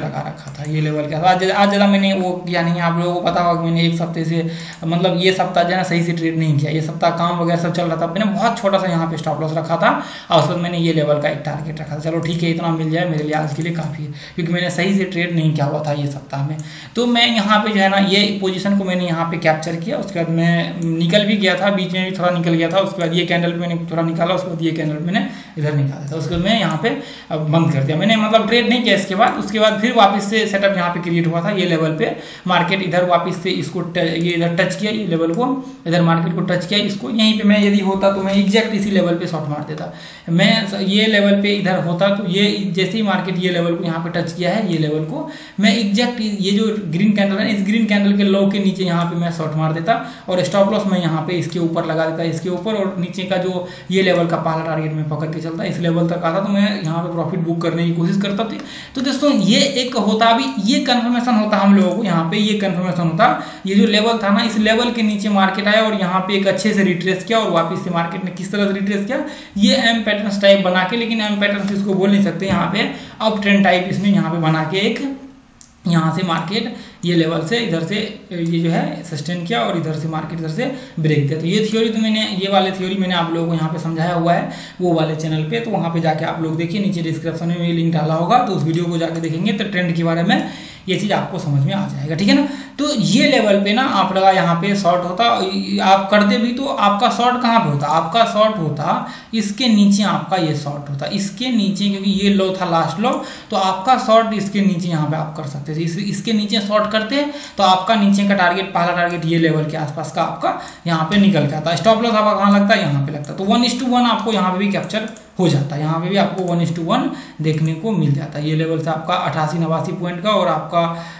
लगा रखा था ये लेवल के। आज ज़्यादा मैंने वो किया नहीं, आप लोगों को पता होगा कि मैंने एक हफ्ते से मतलब ये सप्ताह जो है ना सही से ट्रेड नहीं किया, ये सप्ताह काम वगैरह सब चल रहा था, मैंने बहुत छोटा सा यहाँ पे स्टॉप लॉस रखा था और उसके बाद मैंने ये लेवल का एक टारगेट रखा था। चलो ठीक है, इतना मिल जाए मेरे लिए आज के लिए काफ़ी है, क्योंकि मैंने सही से ट्रेड नहीं किया हुआ था ये सप्ताह में। तो मैं यहाँ पे जो है ना ये पोजीशन को मैंने यहाँ पे कैप्चर किया, उसके बाद मैं निकल भी गया था, बीच में भी थोड़ा निकल गया था, उसके बाद ये कैंडल मैंने थोड़ा निकाला, उसके बाद ये कैंडल मैंने इधर निकाला था, उसके बाद मैं यहाँ पे बंद कर दिया। मैंने मतलब ट्रेड नहीं किया इसके बाद। उसके बाद फिर वापस से सेटअप यहाँ पे क्रिएट हुआ था ये लेवल पे, मार्केट इधर वापस से इसको ये इधर टच किया, ये लेवल को इधर मार्केट को टच किया, इसको यहीं पे मैं यदि होता तो मैं एग्जैक्ट इसी लेवल पे शॉर्ट मार देता। मैं ये लेवल पे इधर होता तो ये जैसे ही मार्केट ये लेवल को यहाँ पे टच किया है, ये लेवल को मैं एग्जैक्ट ये जो ग्रीन कैंडल है इस ग्रीन कैंडल के लो के नीचे यहाँ पे मैं शॉर्ट मार देता और स्टॉप लॉस मैं यहाँ पे इसके ऊपर लगा देता, इसके ऊपर, और नीचे का जो ये लेवल का पहला टारगेट में पकड़ के चलता, इस लेवल तक आता तो मैं यहाँ पे प्रॉफिट बुक करने की कोशिश करता थी। तो दोस्तों ये एक होता, अभी ये कंफर्मेशन होता हम लोगों को, यहाँ पे ये कंफर्मेशन होता, ये जो लेवल था ना इस लेवल के नीचे मार्केट आया और यहाँ पे एक अच्छे से रिट्रेस किया और वापस से मार्केट ने किस तरह से रिट्रेस किया, ये एम पैटर्न टाइप बना के, लेकिन एम पैटर्न इसको बोल नहीं सकते, यहाँ पे अप ट्रेंड टाइप इसने यहाँ पे बना के एक यहाँ से मार्केट ये लेवल से इधर से ये जो है सस्टेन किया और इधर से मार्केट इधर से ब्रेक दिया। तो ये थ्योरी तो मैंने ये वाले थ्योरी मैंने आप लोगों को यहाँ पे समझाया हुआ है वो वाले चैनल पे, तो वहाँ पे जाके आप लोग देखिए, नीचे डिस्क्रिप्शन में लिंक डाला होगा, तो उस वीडियो को जाके देखेंगे तो ट्रेंड के बारे में ये चीज़ आपको समझ में आ जाएगा, ठीक है ना। तो ये लेवल पे ना आप लगा यहाँ पे शॉर्ट होता, आप करते भी तो आपका शॉर्ट कहाँ पे होता, आपका शॉर्ट होता इसके नीचे, आपका ये शॉर्ट होता इसके नीचे, क्योंकि ये लो था लास्ट लो, तो आपका शॉर्ट इसके नीचे यहाँ पे आप कर सकते थे, इसके नीचे शॉर्ट करते तो आपका नीचे का टारगेट, पहला टारगेट ये लेवल के आसपास का आपका यहाँ पे निकल के आता, स्टॉप लॉस आपका कहाँ लगता है, यहाँ पे लगता, तो 1:1 आपको यहाँ पे भी कैप्चर हो जाता है, यहाँ पे भी आपको 1:1 देखने को मिल जाता है। ये लेवल से आपका 88-89 पॉइंट का और आपका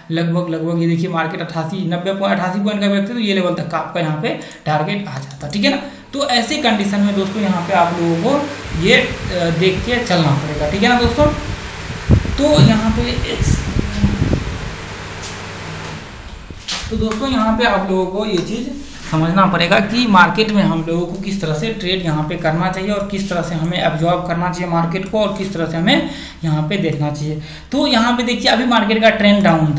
लगभग ये देखिए मार्केट 88 पॉइंट का व्यक्ति, तो ये लेवल तक का आपका यहाँ पे टारगेट आ जाता है, ठीक है ना। तो ऐसे कंडीशन में दोस्तों यहाँ पे आप लोगों को ये देख के चलना पड़ेगा, ठीक है ना दोस्तों। तो यहाँ पे यहाँ पे आप लोगों को ये चीज़ समझना पड़ेगा कि मार्केट में हम लोगों को किस तरह से ट्रेड यहाँ पे करना चाहिए और किस तरह से हमें एब्जॉर्ब करना चाहिए मार्केट को और किस तरह से हमें यहाँ पे देखना चाहिए। तो यहाँ पे देखिए अभी मार्केट का ट्रेंड डाउन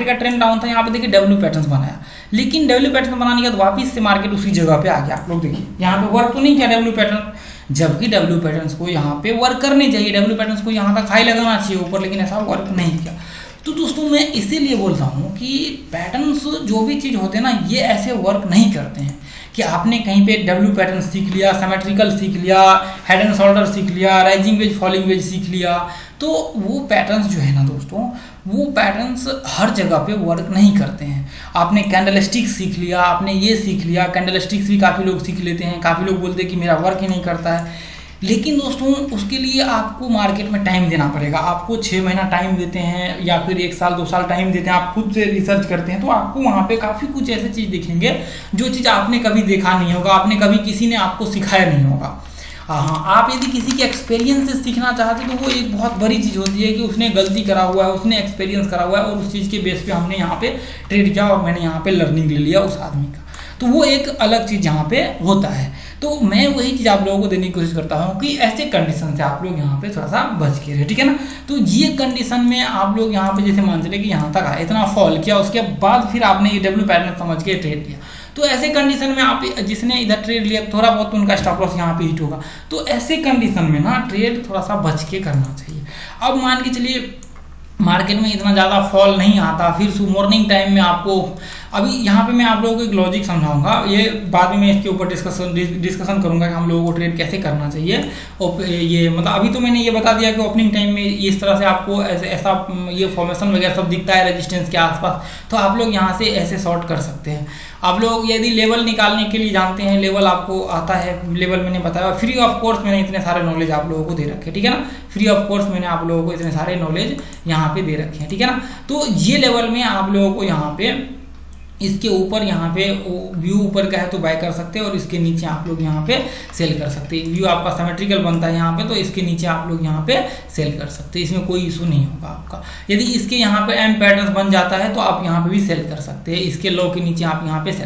था, यहाँ पे देखिए डब्ल्यू पैटर्न बनाया, लेकिन डब्ल्यू पैटर्न बनाने के बाद वापिस से मार्केट उसी जगह पे आ गया। आप लोग देखिए यहाँ पे वर्क तो नहीं किया डब्ल्यू पैटर्न, जबकि डब्ल्यू पैटर्न को यहाँ पे वर्क करनी चाहिए, डब्ल्यू पैटर्न को यहाँ तक हाई लगाना चाहिए ऊपर, लेकिन ऐसा वर्क नहीं किया। तो दोस्तों मैं इसीलिए बोलता हूँ कि पैटर्न्स जो भी चीज़ होते हैं ना ये ऐसे वर्क नहीं करते हैं कि आपने कहीं पे डब्ल्यू पैटर्न सीख लिया, सिमेट्रिकल सीख लिया, हेड एंड शोल्डर सीख लिया, राइजिंग वेज फॉलिंग वेज सीख लिया, तो वो पैटर्न्स जो है ना दोस्तों वो पैटर्न्स हर जगह पे वर्क नहीं करते हैं। आपने कैंडल स्टिक सीख लिया, आपने ये सीख लिया, कैंडल स्टिक्स भी काफ़ी लोग सीख लेते हैं, काफ़ी लोग बोलते हैं कि मेरा वर्क ही नहीं करता है, लेकिन दोस्तों उसके लिए आपको मार्केट में टाइम देना पड़ेगा। आपको 6 महीना टाइम देते हैं या फिर 1 साल 2 साल टाइम देते हैं, आप खुद से रिसर्च करते हैं, तो आपको वहाँ पे काफ़ी कुछ ऐसे चीज़ दिखेंगे जो चीज़ आपने कभी देखा नहीं होगा, आपने कभी किसी ने आपको सिखाया नहीं होगा। हाँ, आप यदि किसी के एक्सपीरियंस से सीखना चाहते तो वो एक बहुत बड़ी चीज़ होती है कि उसने गलती करा हुआ है, उसने एक्सपीरियंस करा हुआ है और उस चीज़ के बेस पे हमने यहाँ पे ट्रेड किया और मैंने यहाँ पे लर्निंग ले लिया उस आदमी का, तो वो एक अलग चीज़ यहाँ पे होता है। तो मैं वही चीज़ आप लोगों को देने की कोशिश करता हूँ कि ऐसे कंडीशन से आप लोग यहाँ पे थोड़ा सा बच के रहे, ठीक है ना। तो ये कंडीशन में आप लोग यहाँ पे जैसे मान चले कि यहाँ तक आए, इतना फॉल किया, उसके बाद फिर आपने ये डब्ल्यू पैटर्न समझ के ट्रेड लिया, तो ऐसे कंडीशन में आप जिसने इधर ट्रेड लिया थोड़ा बहुत तो उनका स्टॉप लॉस यहाँ पे हिट होगा। तो ऐसे कंडीशन में ना ट्रेड थोड़ा सा बच के करना चाहिए। अब मान के चलिए मार्केट में इतना ज़्यादा फॉल नहीं आता, फिर मॉर्निंग टाइम में आपको, अभी यहाँ पे मैं आप लोगों को एक लॉजिक समझाऊंगा, ये बाद में मैं इसके ऊपर डिस्कशन करूंगा कि हम लोगों को ट्रेड कैसे करना चाहिए। और ये मतलब अभी तो मैंने ये बता दिया कि ओपनिंग टाइम में इस तरह से आपको ऐसा ये फॉर्मेशन वगैरह सब दिखता है रेजिस्टेंस के आसपास, तो आप लोग यहाँ से ऐसे शॉर्ट कर सकते हैं। आप लोग यदि लेवल निकालने के लिए जानते हैं, लेवल आपको आता है, लेवल मैंने बताया फ्री ऑफ कोर्स, मैंने इतने सारे नॉलेज आप लोगों को दे रखे, ठीक है ना। फ्री ऑफ कोर्स मैंने आप लोगों को इतने सारे नॉलेज यहाँ पे दे रखे हैं, ठीक है ना। तो ये लेवल में आप लोगों को यहाँ पे इसके ऊपर यहाँ पे व्यू ऊपर का है तो बाय कर सकते हैं और इसके नीचे आप लोग यहाँ पे सेल कर सकते हैं। व्यू आपका सिमेट्रिकल बनता है यहाँ पे, तो इसके नीचे आप लोग यहाँ पे सेल कर सकते हैं, इसमें कोई इशू नहीं होगा आपका। यदि इसके यहाँ पे एम पैटर्न बन जाता है तो आप यहाँ पे भी सेल कर सकते हैं, इसके लो के नीचे आप यहाँ पे सेल कर सकते हैं।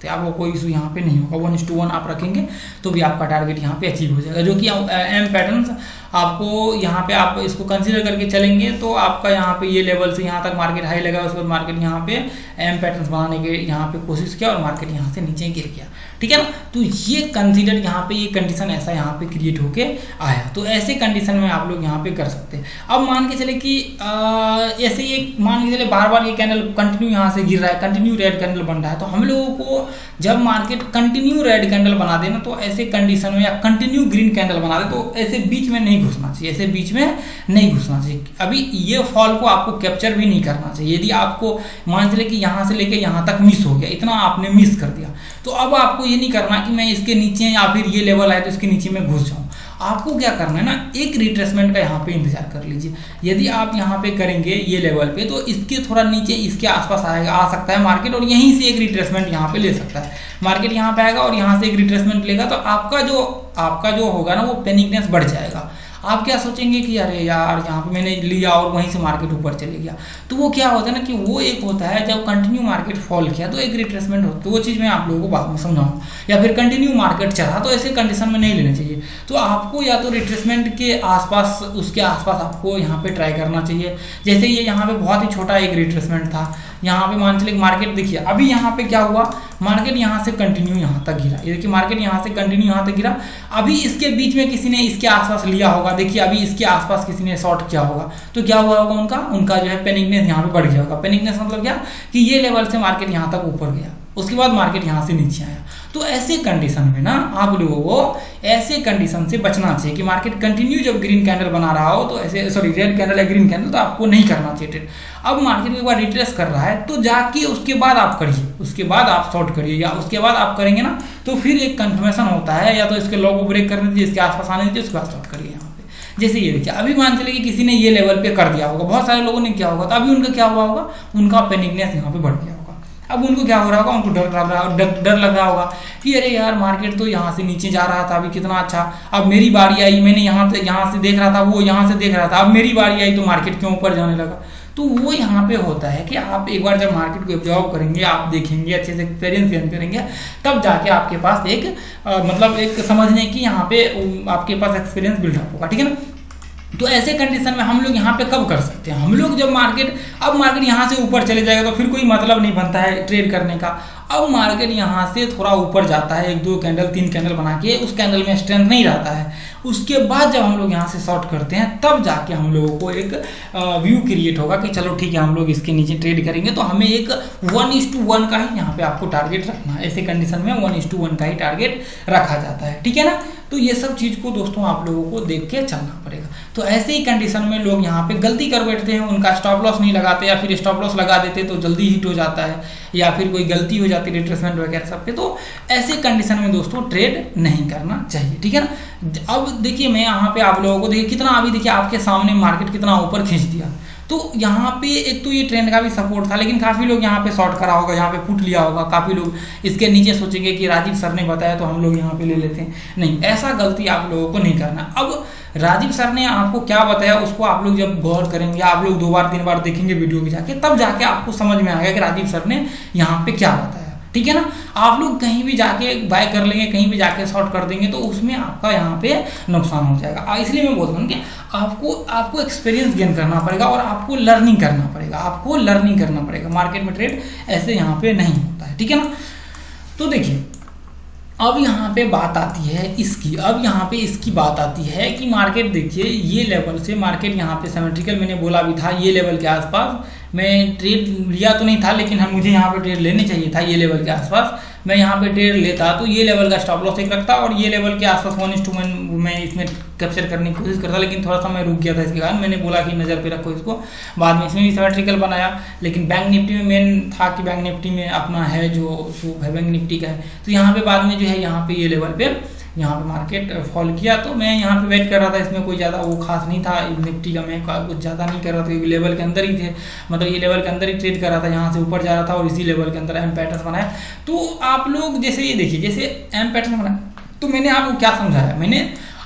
सकते हैं, आपको कोई इशू यहाँ पे नहीं होगा। 1:1 आप रखेंगे तो भी आपका टारगेट यहाँ पे अचीव हो जाएगा, जो कि एम पैटर्न्स आपको यहाँ पे आप इसको कंसीडर करके चलेंगे तो आपका यहाँ पे ये लेवल से यहाँ तक मार्केट हाई लगा, उसके बाद मार्केट यहाँ पे एम पैटर्न्स बनाने के यहाँ पे कोशिश किया और मार्केट यहाँ से नीचे गिर गया, ठीक है ना। तो ये कंसीडर यहाँ पे ये कंडीशन ऐसा यहाँ पे क्रिएट होके आया, तो ऐसे कंडीशन में आप लोग यहाँ पे कर सकते हैं। अब मान के चले कि ऐसे ये मान के चले बार बार ये कैंडल कंटिन्यू यहाँ से गिर रहा है, कंटिन्यू रेड कैंडल बन रहा है, तो हम लोगों को जब मार्केट कंटिन्यू रेड कैंडल बना देना तो ऐसे कंडीशन में या कंटिन्यू ग्रीन कैंडल बना दे तो ऐसे बीच में नहीं घुसना चाहिए, ऐसे बीच में नहीं घुसना चाहिए। अभी ये फॉल को आपको कैप्चर भी नहीं करना चाहिए। यदि आपको मान चले कि यहाँ से लेके यहाँ तक मिस हो गया, इतना आपने मिस कर दिया, तो अब आपको ये नहीं करना कि मैं इसके नीचे या फिर ये लेवल आए तो इसके नीचे में घुस जाऊँ। आपको क्या करना है ना, एक रिट्रेसमेंट का यहाँ पे इंतजार कर लीजिए। यदि आप यहाँ पे करेंगे ये लेवल पे तो इसके थोड़ा नीचे इसके आसपास आएगा, आ सकता है मार्केट, और यहीं से एक रिट्रेसमेंट यहाँ पे ले सकता है मार्केट। यहाँ पे आएगा और यहाँ से एक रिट्रेसमेंट लेगा तो आपका जो होगा ना वो पैनिकनेस बढ़ जाएगा। आप क्या सोचेंगे कि अरे यार यहाँ पे मैंने लिया और वहीं से मार्केट ऊपर चले गया, तो वो क्या होता है ना कि वो एक होता है जब कंटिन्यू मार्केट फॉल किया तो एक रिट्रेसमेंट होता है, तो वो चीज़ मैं आप लोगों को बाद में समझाऊंगा। या फिर कंटिन्यू मार्केट चढ़ा तो ऐसे कंडीशन में नहीं लेना चाहिए, तो आपको या तो रिट्रेसमेंट के आसपास उसके आसपास आपको यहाँ पे ट्राई करना चाहिए। जैसे ये यहाँ पे बहुत ही छोटा एक रिट्रेसमेंट था, यहाँ पे मान चलिए मार्केट देखिए अभी यहाँ पे क्या हुआ, मार्केट यहाँ से कंटिन्यू यहाँ तक गिरा, ये देखिए मार्केट यहाँ से कंटिन्यू यहाँ तक गिरा। अभी इसके बीच में किसी ने इसके आसपास लिया होगा, देखिए अभी इसके आसपास किसी ने शॉर्ट किया होगा, तो क्या हुआ होगा उनका जो है पैनिकनेस यहाँ पे बढ़ गया होगा। पैनिकनेस मतलब क्या कि ये लेवल से मार्केट यहाँ तक ऊपर गया, उसके बाद मार्केट यहाँ से नीचे आया। तो ऐसे कंडीशन में ना आप लोगों को ऐसे कंडीशन से बचना चाहिए कि मार्केट कंटिन्यू जब ग्रीन कैंडल बना रहा हो तो ऐसे रेड कैंडल या ग्रीन कैंडल तो आपको नहीं करना चाहिए ट्रेड। अब मार्केट एक बार रिट्रेस कर रहा है तो जाके उसके बाद आप करिए, उसके बाद आप शॉर्ट करिए, या उसके बाद आप करेंगे ना तो फिर एक कंफर्मेशन होता है, या तो इसके लो को ब्रेक करने दीजिए, इसके आसपास आने दीजिए, उसके बाद शॉर्ट करिए यहाँ पे। जैसे ये देखिए अभी मान चले कि किसी ने ये लेवल पे कर दिया होगा, बहुत सारे लोगों ने किया होगा, तो अभी उनका क्या हुआ होगा, उनका पैनिकनेस यहाँ पे बढ़ गया होगा। अब उनको क्या हो रहा होगा, उनको डर लग रहा होगा कि अरे यार मार्केट तो यहाँ से नीचे जा रहा था अभी कितना अच्छा, अब मेरी बारी आई, मैंने यहाँ से देख रहा था, वो यहाँ से देख रहा था, अब मेरी बारी आई तो मार्केट क्यों ऊपर जाने लगा। तो वो यहाँ पे होता है कि आप एक बार जब मार्केट को ऑब्जर्व करेंगे, आप देखेंगे, अच्छे से एक्सपीरियंस गेन करेंगे, तब जाके आपके पास एक मतलब एक समझने की यहाँ पे आपके पास एक्सपीरियंस बिल्डअप होगा, ठीक है ना। तो ऐसे कंडीशन में हम लोग यहाँ पे कब कर सकते हैं, हम लोग जब मार्केट यहाँ से ऊपर चले जाएगा तो फिर कोई मतलब नहीं बनता है ट्रेड करने का। अब मार्केट यहाँ से थोड़ा ऊपर जाता है, 1 2 कैंडल 3 कैंडल बना के, उस कैंडल में स्ट्रेंथ नहीं रहता है, उसके बाद जब हम लोग यहाँ से शॉर्ट करते हैं तब जाके हम लोगों को एक व्यू क्रिएट होगा कि चलो ठीक है हम लोग इसके नीचे ट्रेड करेंगे। तो हमें एक 1:1 का ही यहाँ पे आपको टारगेट रखना है, ऐसे कंडीशन में 1:1 का ही टारगेट रखा जाता है, ठीक है ना। तो ये सब चीज़ को दोस्तों आप लोगों को देख के चलना पड़ेगा। तो ऐसे ही कंडीशन में लोग यहाँ पे गलती कर बैठते हैं, उनका स्टॉप लॉस नहीं लगाते, या फिर स्टॉप लॉस लगा देते तो जल्दी हिट हो जाता है, या फिर कोई गलती हो जाती है रिट्रेसमेंट वगैरह सब पे। तो ऐसे कंडीशन में दोस्तों ट्रेड नहीं करना चाहिए, ठीक है ना। अब देखिए मैं यहाँ पे आप लोगों को देखिए कितना अभी देखिए आपके सामने मार्केट कितना ऊपर खींच दिया। तो यहाँ पे एक तो ये ट्रेंड का भी सपोर्ट था, लेकिन काफ़ी लोग यहाँ पे शॉर्ट करा होगा, यहाँ पे पुट लिया होगा, काफ़ी लोग इसके नीचे सोचेंगे कि राजीव सर ने बताया तो हम लोग यहाँ पे ले लेते हैं। नहीं, ऐसा गलती आप लोगों को नहीं करना। अब राजीव सर ने आपको क्या बताया उसको आप लोग जब गौर करेंगे, आप लोग 2 बार 3 बार देखेंगे वीडियो में जाके, तब जाके आपको समझ में आएगा कि राजीव सर ने यहाँ पे क्या बताया, ठीक है ना। आप लोग कहीं भी जाके बाय कर लेंगे, कहीं भी जाके शॉर्ट कर देंगे तो उसमें आपका यहाँ पे नुकसान हो जाएगा। इसलिए मैं बोलता हूँ कि आपको एक्सपीरियंस गेन करना पड़ेगा और आपको लर्निंग करना पड़ेगा, मार्केट में ट्रेड ऐसे यहाँ पे नहीं होता है, ठीक है ना। तो देखिए अब यहाँ पे बात आती है इसकी बात आती है कि मार्केट देखिए ये लेवल से मार्केट यहाँ पे सिमेट्रिकल, मैंने बोला भी था ये लेवल के आसपास मैं ट्रेड लिया तो नहीं था, लेकिन मुझे यहाँ पे ट्रेड लेने चाहिए था। ये लेवल के आसपास मैं यहाँ पे ट्रेड लेता तो ये लेवल का स्टॉप लॉस एक रखता और ये लेवल के आसपास 1:1 मैं इसमें कैप्चर करने की कोशिश करता, लेकिन थोड़ा सा मैं रुक गया था। इसके कारण मैंने बोला कि नज़र पे रखो इसको। बाद में इसमें भी सिमेट्रिकल बनाया, लेकिन बैंक निफ्टी में मेन था कि बैंक निफ्टी में अपना है जो सूप है बैंक निफ्टी का है। तो यहाँ पे बाद में जो है यहाँ पे ये लेवल पे यहाँ पे मार्केट फॉल किया तो मैं यहाँ पे वेट कर रहा था। इसमें कोई ज़्यादा वो खास नहीं था निफ्टी का, मैं कुछ ज़्यादा नहीं कर रहा था क्योंकि लेवल के अंदर ही थे, मतलब ये लेवल के अंदर ही ट्रेड कर रहा था, यहाँ से ऊपर जा रहा था और इसी लेवल के अंदर एम पैटर्न बनाया। तो आप लोग जैसे ये देखिए जैसे एम पैटर्न बनाया तो मैंने आपको क्या समझाया, मैंने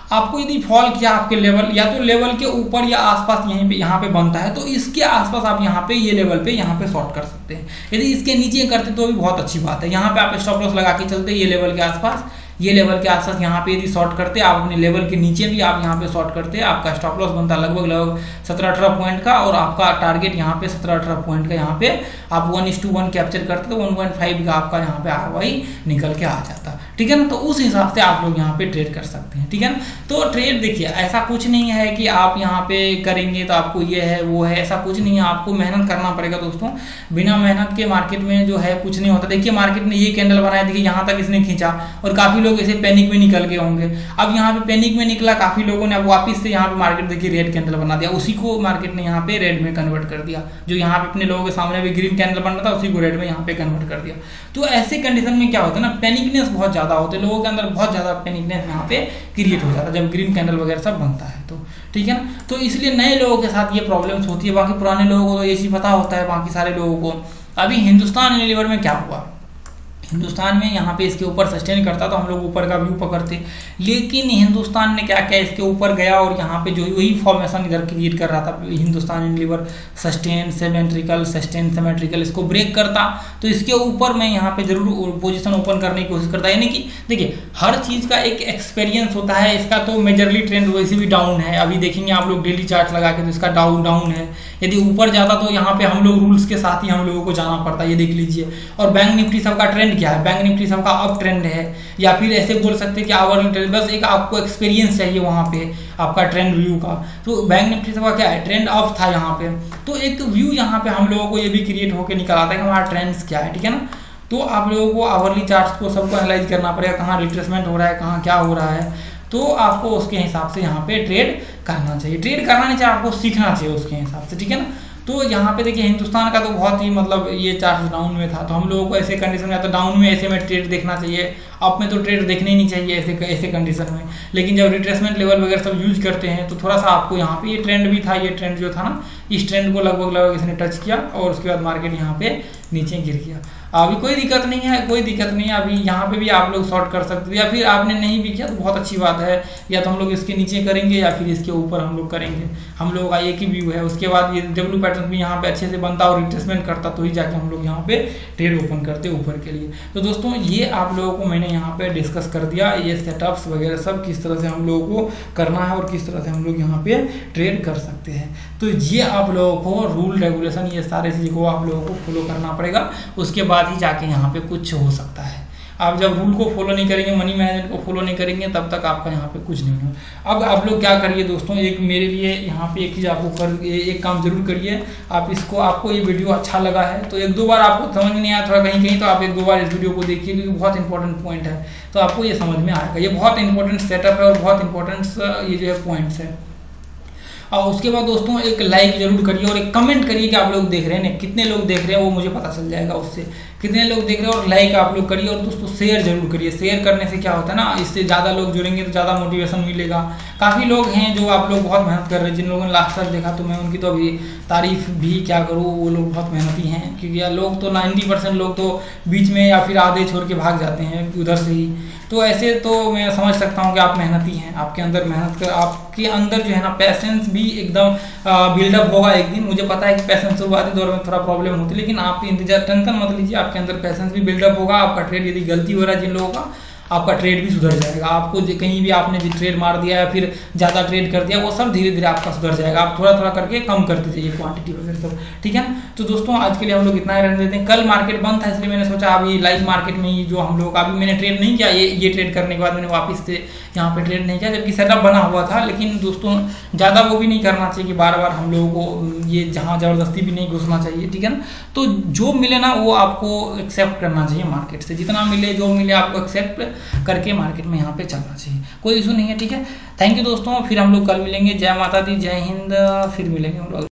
आपको यदि फॉल किया आपके लेवल या तो लेवल के ऊपर या आसपास यहीं पे यहाँ पे बनता है, तो इसके आसपास आप यहाँ पे ये लेवल पे यहाँ पे शॉर्ट कर सकते हैं। यदि इसके नीचे करते तो भी बहुत अच्छी बात है। यहाँ पे आप स्टॉप लॉस लगा के चलते, ये लेवल के आसपास, ये लेवल के आसपास यहाँ पे यदि शॉर्ट करते, आप अपने लेवल के नीचे भी आप यहाँ पे शॉर्ट करते, आपका स्टॉप लॉस बनता लगभग 17-18 पॉइंट का, और आपका टारगेट यहाँ पे 17-18 पॉइंट का यहाँ पे आप 1:1 कैप्चर करते तो 1.5 का आपका यहाँ पे ROI निकल के आ जाता, ठीक है ना। तो उस हिसाब से आप लोग यहाँ पे ट्रेड कर सकते हैं, ठीक है ना। तो ट्रेड देखिए ऐसा कुछ नहीं है कि आप यहाँ पे करेंगे तो आपको ये है वो है, ऐसा कुछ नहीं है। आपको मेहनत करना पड़ेगा दोस्तों, बिना मेहनत के मार्केट में जो है कुछ नहीं होता। देखिए मार्केट ने ये कैंडल बनाया, देखिए यहाँ तक इसने खींचा और काफी लोग ऐसे पैनिक में निकल गए होंगे। अब यहाँ पे पैनिक में निकला काफी लोगों ने, अब वापस से यहाँ पे मार्केट देखिए रेड कैंडल बना दिया, उसी को मार्केट ने यहाँ पे रेड में कन्वर्ट कर दिया। जो यहाँ पे अपने लोगों के सामने भी ग्रीन कैंडल बन रहा था, उसी को रेड में यहाँ पे कन्वर्ट कर दिया। तो ऐसे कंडीशन में क्या होता है ना, पैनिकनेस बहुत ज्यादा होते हैं लोगों के अंदर, बहुत ज्यादा पैनिकनेस यहाँ पे क्रिएट हो जाता है जब ग्रीन कैंडल वगैरह सब बनता है, तो ठीक है ना। तो इसलिए नए लोगों के साथ ये प्रॉब्लम्स होती है, बाकी पुराने लोगों को तो ये चीज पता होता है, बाकी सारे लोगों को। अभी हिंदुस्तान यूनिलीवर में क्या हुआ, हिंदुस्तान में यहाँ पे इसके ऊपर सस्टेन करता तो हम लोग ऊपर का व्यू पकड़ते, लेकिन हिंदुस्तान ने क्या किया, इसके ऊपर गया और यहाँ पे जो वही फॉर्मेशन इधर क्रिएट कर रहा था Hindustan Unilever, sustain symmetrical, sustain symmetrical, इसको ब्रेक करता तो इसके ऊपर मैं यहाँ पे जरूर पोजीशन ओपन करने की कोशिश करता। यानी कि देखिए हर चीज़ का एक एक्सपीरियंस होता है। इसका तो मेजरली ट्रेंड वैसे भी डाउन है, अभी देखेंगे आप लोग डेली चार्ट लगा के तो इसका डाउन है। यदि ऊपर जाता तो यहाँ पे हम लोग रूल्स के साथ ही हम लोगों को जाना पड़ता, ये देख लीजिए। और बैंक निफ्टी सबका ट्रेंड क्या है, बैंक निफ्टी सबका अप ट्रेंड है, या फिर ऐसे बोल सकते हैं कि आवरली ट्रेंड, बस एक आपको एक्सपीरियंस चाहिए वहाँ पे आपका ट्रेंड व्यू का। तो बैंक निफ्टी सबका क्या है, ट्रेंड अप था यहाँ पे, तो एक व्यू यहाँ पे हम लोगों को ये भी क्रिएट होकर निकल आता है कि हमारा ट्रेंड्स क्या है, ठीक है ना। तो आप लोगों को आवरली चार्ट्स को सबको एनालाइज करना पड़ेगा, कहाँ रिट्रेसमेंट हो रहा है, कहाँ क्या हो रहा है, तो आपको उसके हिसाब से यहाँ पे ट्रेड करना चाहिए। ट्रेड करना नहीं चाहिए, आपको सीखना चाहिए उसके हिसाब से, ठीक है ना। तो यहाँ पे देखिए हिंदुस्तान का तो बहुत ही मतलब ये चार्ट डाउन में था, तो हम लोगों को ऐसे कंडीशन में, तो डाउन में ऐसे में ट्रेड देखना चाहिए, अप में तो ट्रेड देखने ही नहीं चाहिए ऐसे कंडीशन में। लेकिन जब रिट्रेसमेंट लेवल वगैरह सब यूज करते हैं तो थोड़ा सा आपको यहाँ पे ये ट्रेंड भी था, ये ट्रेंड जो था ना, इस ट्रेंड को लगभग इसने टच किया और उसके बाद मार्केट यहाँ पे नीचे गिर गया। अभी कोई दिक्कत नहीं है, कोई दिक्कत नहीं है, अभी यहाँ पे भी आप लोग शॉर्ट कर सकते हैं, या फिर आपने नहीं भी किया तो बहुत अच्छी बात है, या तो हम लोग इसके नीचे करेंगे या फिर इसके ऊपर हम लोग करेंगे। हम लोगों का एक ही व्यू है, उसके बाद ये डब्ल्यू पैटर्न भी यहाँ पे अच्छे से बनता और रिट्रेसमेंट करता तो ही जाके हम लोग यहाँ पे ट्रेड ओपन करते ऊपर के लिए। तो दोस्तों ये आप लोगों को मैंने यहाँ पे डिस्कस कर दिया, ये सेटअप्स वगैरह सब किस तरह से हम लोगों को करना है और किस तरह से हम लोग यहाँ पे ट्रेड कर सकते हैं। तो ये आप लोगों को रूल रेगुलेशन ये सारे चीज़ को आप लोगों को फॉलो करना पड़ेगा, उसके बाद ही जाके यहाँ पे कुछ हो सकता है। आप जब रूल को फॉलो नहीं करेंगे, मनी मैनेजमेंट को फॉलो नहीं करेंगे, तब तक आपका यहाँ पे कुछ नहीं होगा। अब आप लोग क्या करिए दोस्तों, एक मेरे लिए यहाँ पे एक चीज़ आपको एक काम जरूर करिए, आप इसको, आपको ये वीडियो अच्छा लगा है तो 1-2 बार आपको समझ नहीं आया थोड़ा कहीं तो आप 1-2 बार इस वीडियो को देखिए, क्योंकि बहुत इंपॉर्टेंट पॉइंट है, तो आपको ये समझ में आएगा। ये बहुत इंपॉर्टेंट सेटअप है और बहुत इंपॉर्टेंट ये जो है पॉइंट्स है। और उसके बाद दोस्तों एक लाइक जरूर करिए और एक कमेंट करिए कि आप लोग देख रहे हैं, कितने लोग देख रहे हैं वो मुझे पता चल जाएगा उससे, कितने लोग देख रहे हैं। और लाइक आप लोग करिए और दोस्तों शेयर जरूर करिए। शेयर करने से क्या होता है ना, इससे ज़्यादा लोग जुड़ेंगे तो ज़्यादा मोटिवेशन मिलेगा। काफ़ी लोग हैं जो आप लोग बहुत मेहनत कर रहे हैं, जिन लोगों ने लास्ट तक देखा तो मैं उनकी तो अभी तारीफ भी क्या करूँ, वो लोग बहुत मेहनती हैं। क्योंकि यार लोग तो 90% लोग तो बीच में या फिर आधे छोड़ के भाग जाते हैं उधर से ही, तो ऐसे तो मैं समझ सकता हूँ कि आप मेहनती हैं, आपके अंदर मेहनत कर, आपके अंदर जो है ना पेशेंस भी एकदम बिल्डअप होगा एक दिन। मुझे पता है कि पेशेंस शुरुआती दौर में थोड़ा प्रॉब्लम होती है, लेकिन आप इंतजार टेंशन मत लीजिए, आपके अंदर पेशेंस भी बिल्डअप होगा। आपका ट्रेड यदि गलती हो रहा है जिन लोगों का, आपका ट्रेड भी सुधर जाएगा। आपको कहीं भी आपने जो ट्रेड मार दिया या फिर ज़्यादा ट्रेड कर दिया, वो सब धीरे धीरे आपका सुधर जाएगा। आप थोड़ा थोड़ा करके कम करते जाइए क्वांटिटी वगैरह सब, ठीक है ना। तो दोस्तों आज के लिए हम लोग इतना ही रहने देते हैं। कल मार्केट बंद था इसलिए मैंने सोचा अभी लाइव मार्केट में ही जो हम लोग, अभी मैंने ट्रेड नहीं किया, ये ट्रेड करने के बाद मैंने वापस से यहाँ पे ट्रेड नहीं किया, जबकि सेटअप बना हुआ था। लेकिन दोस्तों ज़्यादा वो भी नहीं करना चाहिए कि बार बार हम लोगों को ये जहाँ ज़बरदस्ती भी नहीं घुसना चाहिए, ठीक है ना। तो जो मिले ना वो आपको एक्सेप्ट करना चाहिए मार्केट से, जितना मिले जो मिले आपको एक्सेप्ट करके मार्केट में यहाँ पे चलना चाहिए, कोई इशू नहीं है, ठीक है। थैंक यू दोस्तों, फिर हम लोग कल मिलेंगे। जय माता दी, जय हिंद, फिर मिलेंगे हम लोग।